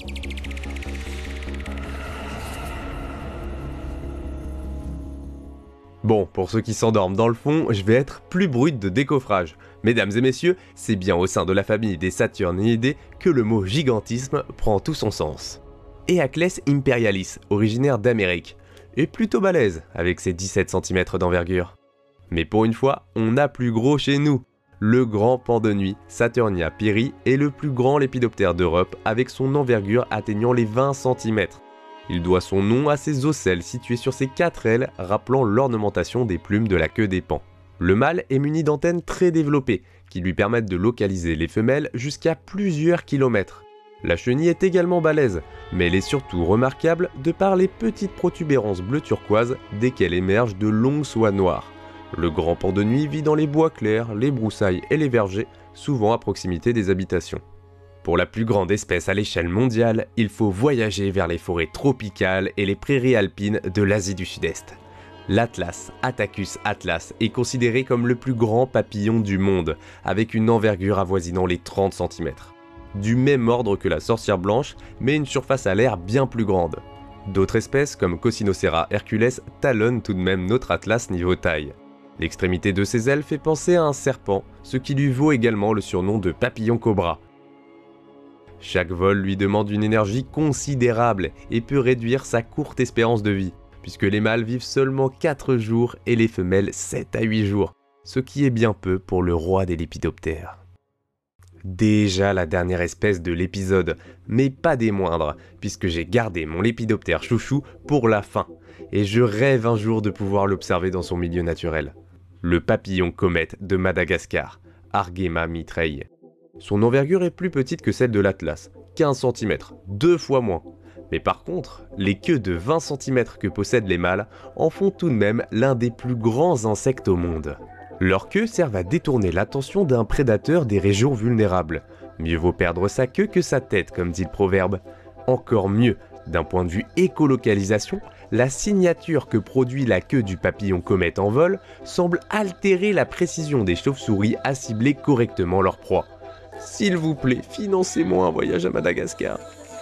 Bon, pour ceux qui s'endorment dans le fond, je vais être plus brute de décoffrage. Mesdames et messieurs, c'est bien au sein de la famille des Saturniidae que le mot gigantisme prend tout son sens. Herakles imperialis, originaire d'Amérique, est plutôt balèze avec ses 17 cm d'envergure. Mais pour une fois, on a plus gros chez nous. Le grand pan de nuit, Saturnia pierri, est le plus grand lépidoptère d'Europe avec son envergure atteignant les 20 cm. Il doit son nom à ses ocelles situées sur ses 4 ailes, rappelant l'ornementation des plumes de la queue des pans. Le mâle est muni d'antennes très développées, qui lui permettent de localiser les femelles jusqu'à plusieurs kilomètres. La chenille est également balèze, mais elle est surtout remarquable de par les petites protubérances bleu turquoise desquelles émergent de longues soies noires. Le grand pan de nuit vit dans les bois clairs, les broussailles et les vergers, souvent à proximité des habitations. Pour la plus grande espèce à l'échelle mondiale, il faut voyager vers les forêts tropicales et les prairies alpines de l'Asie du Sud-Est. L'Atlas, Attacus atlas, est considéré comme le plus grand papillon du monde, avec une envergure avoisinant les 30 cm. Du même ordre que la sorcière blanche, mais une surface à l'air bien plus grande. D'autres espèces, comme Cossinocera hercules, talonnent tout de même notre Atlas niveau taille. L'extrémité de ses ailes fait penser à un serpent, ce qui lui vaut également le surnom de papillon cobra. Chaque vol lui demande une énergie considérable et peut réduire sa courte espérance de vie, puisque les mâles vivent seulement 4 jours et les femelles 7 à 8 jours, ce qui est bien peu pour le roi des lépidoptères. Déjà la dernière espèce de l'épisode, mais pas des moindres, puisque j'ai gardé mon lépidoptère chouchou pour la fin, et je rêve un jour de pouvoir l'observer dans son milieu naturel. Le papillon comète de Madagascar, Argema mitraille. Son envergure est plus petite que celle de l'Atlas, 15 cm, 2 fois moins. Mais par contre, les queues de 20 cm que possèdent les mâles en font tout de même l'un des plus grands insectes au monde. Leurs queues servent à détourner l'attention d'un prédateur des régions vulnérables. Mieux vaut perdre sa queue que sa tête, comme dit le proverbe. Encore mieux, d'un point de vue écolocalisation, la signature que produit la queue du papillon comète en vol semble altérer la précision des chauves-souris à cibler correctement leur proie. S'il vous plaît, financez-moi un voyage à Madagascar.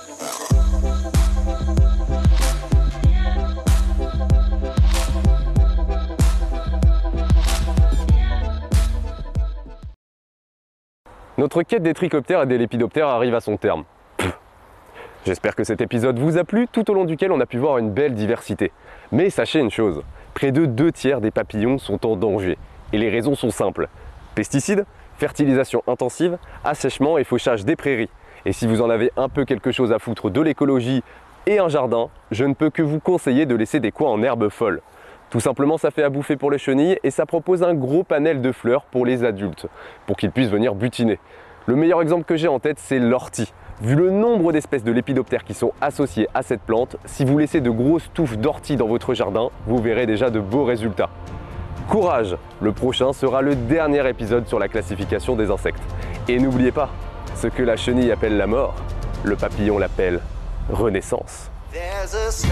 Notre quête des trichoptères et des lépidoptères arrive à son terme. J'espère que cet épisode vous a plu, tout au long duquel on a pu voir une belle diversité. Mais sachez une chose, près de 2/3 des papillons sont en danger. Et les raisons sont simples. Pesticides, fertilisation intensive, assèchement et fauchage des prairies. Et si vous en avez un peu quelque chose à foutre de l'écologie et un jardin, je ne peux que vous conseiller de laisser des coins en herbe folle. Tout simplement, ça fait à bouffer pour les chenilles et ça propose un gros panel de fleurs pour les adultes, pour qu'ils puissent venir butiner. Le meilleur exemple que j'ai en tête, c'est l'ortie. Vu le nombre d'espèces de lépidoptères qui sont associées à cette plante, si vous laissez de grosses touffes d'ortie dans votre jardin, vous verrez déjà de beaux résultats. Courage! Le prochain sera le dernier épisode sur la classification des insectes. Et n'oubliez pas, ce que la chenille appelle la mort, le papillon l'appelle renaissance. There's a star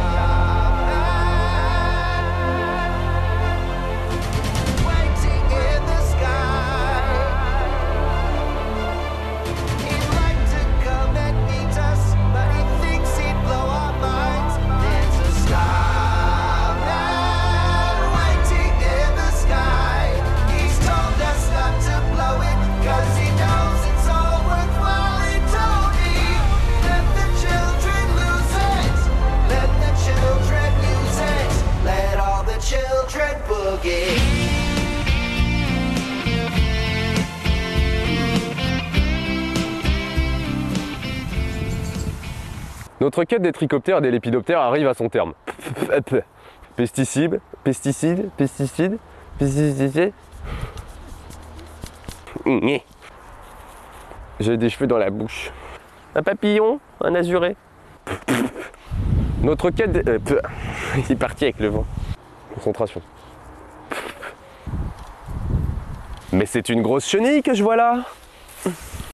waiting in the sky. He'd like to come and meet us, but he thinks he'd blow our minds. There's a starman waiting in the sky. He's told us not to blow it, 'cause he knows it's all worthwhile. He told me, let the children lose it. Let the children use it. Let all the children boogie. Notre quête des trichoptères et des lépidoptères arrive à son terme. Pesticides, pesticides, pesticides, pesticides. J'ai des cheveux dans la bouche. Un papillon, un azuré. Notre quête il est parti avec le vent. Concentration. Mais c'est une grosse chenille que je vois là.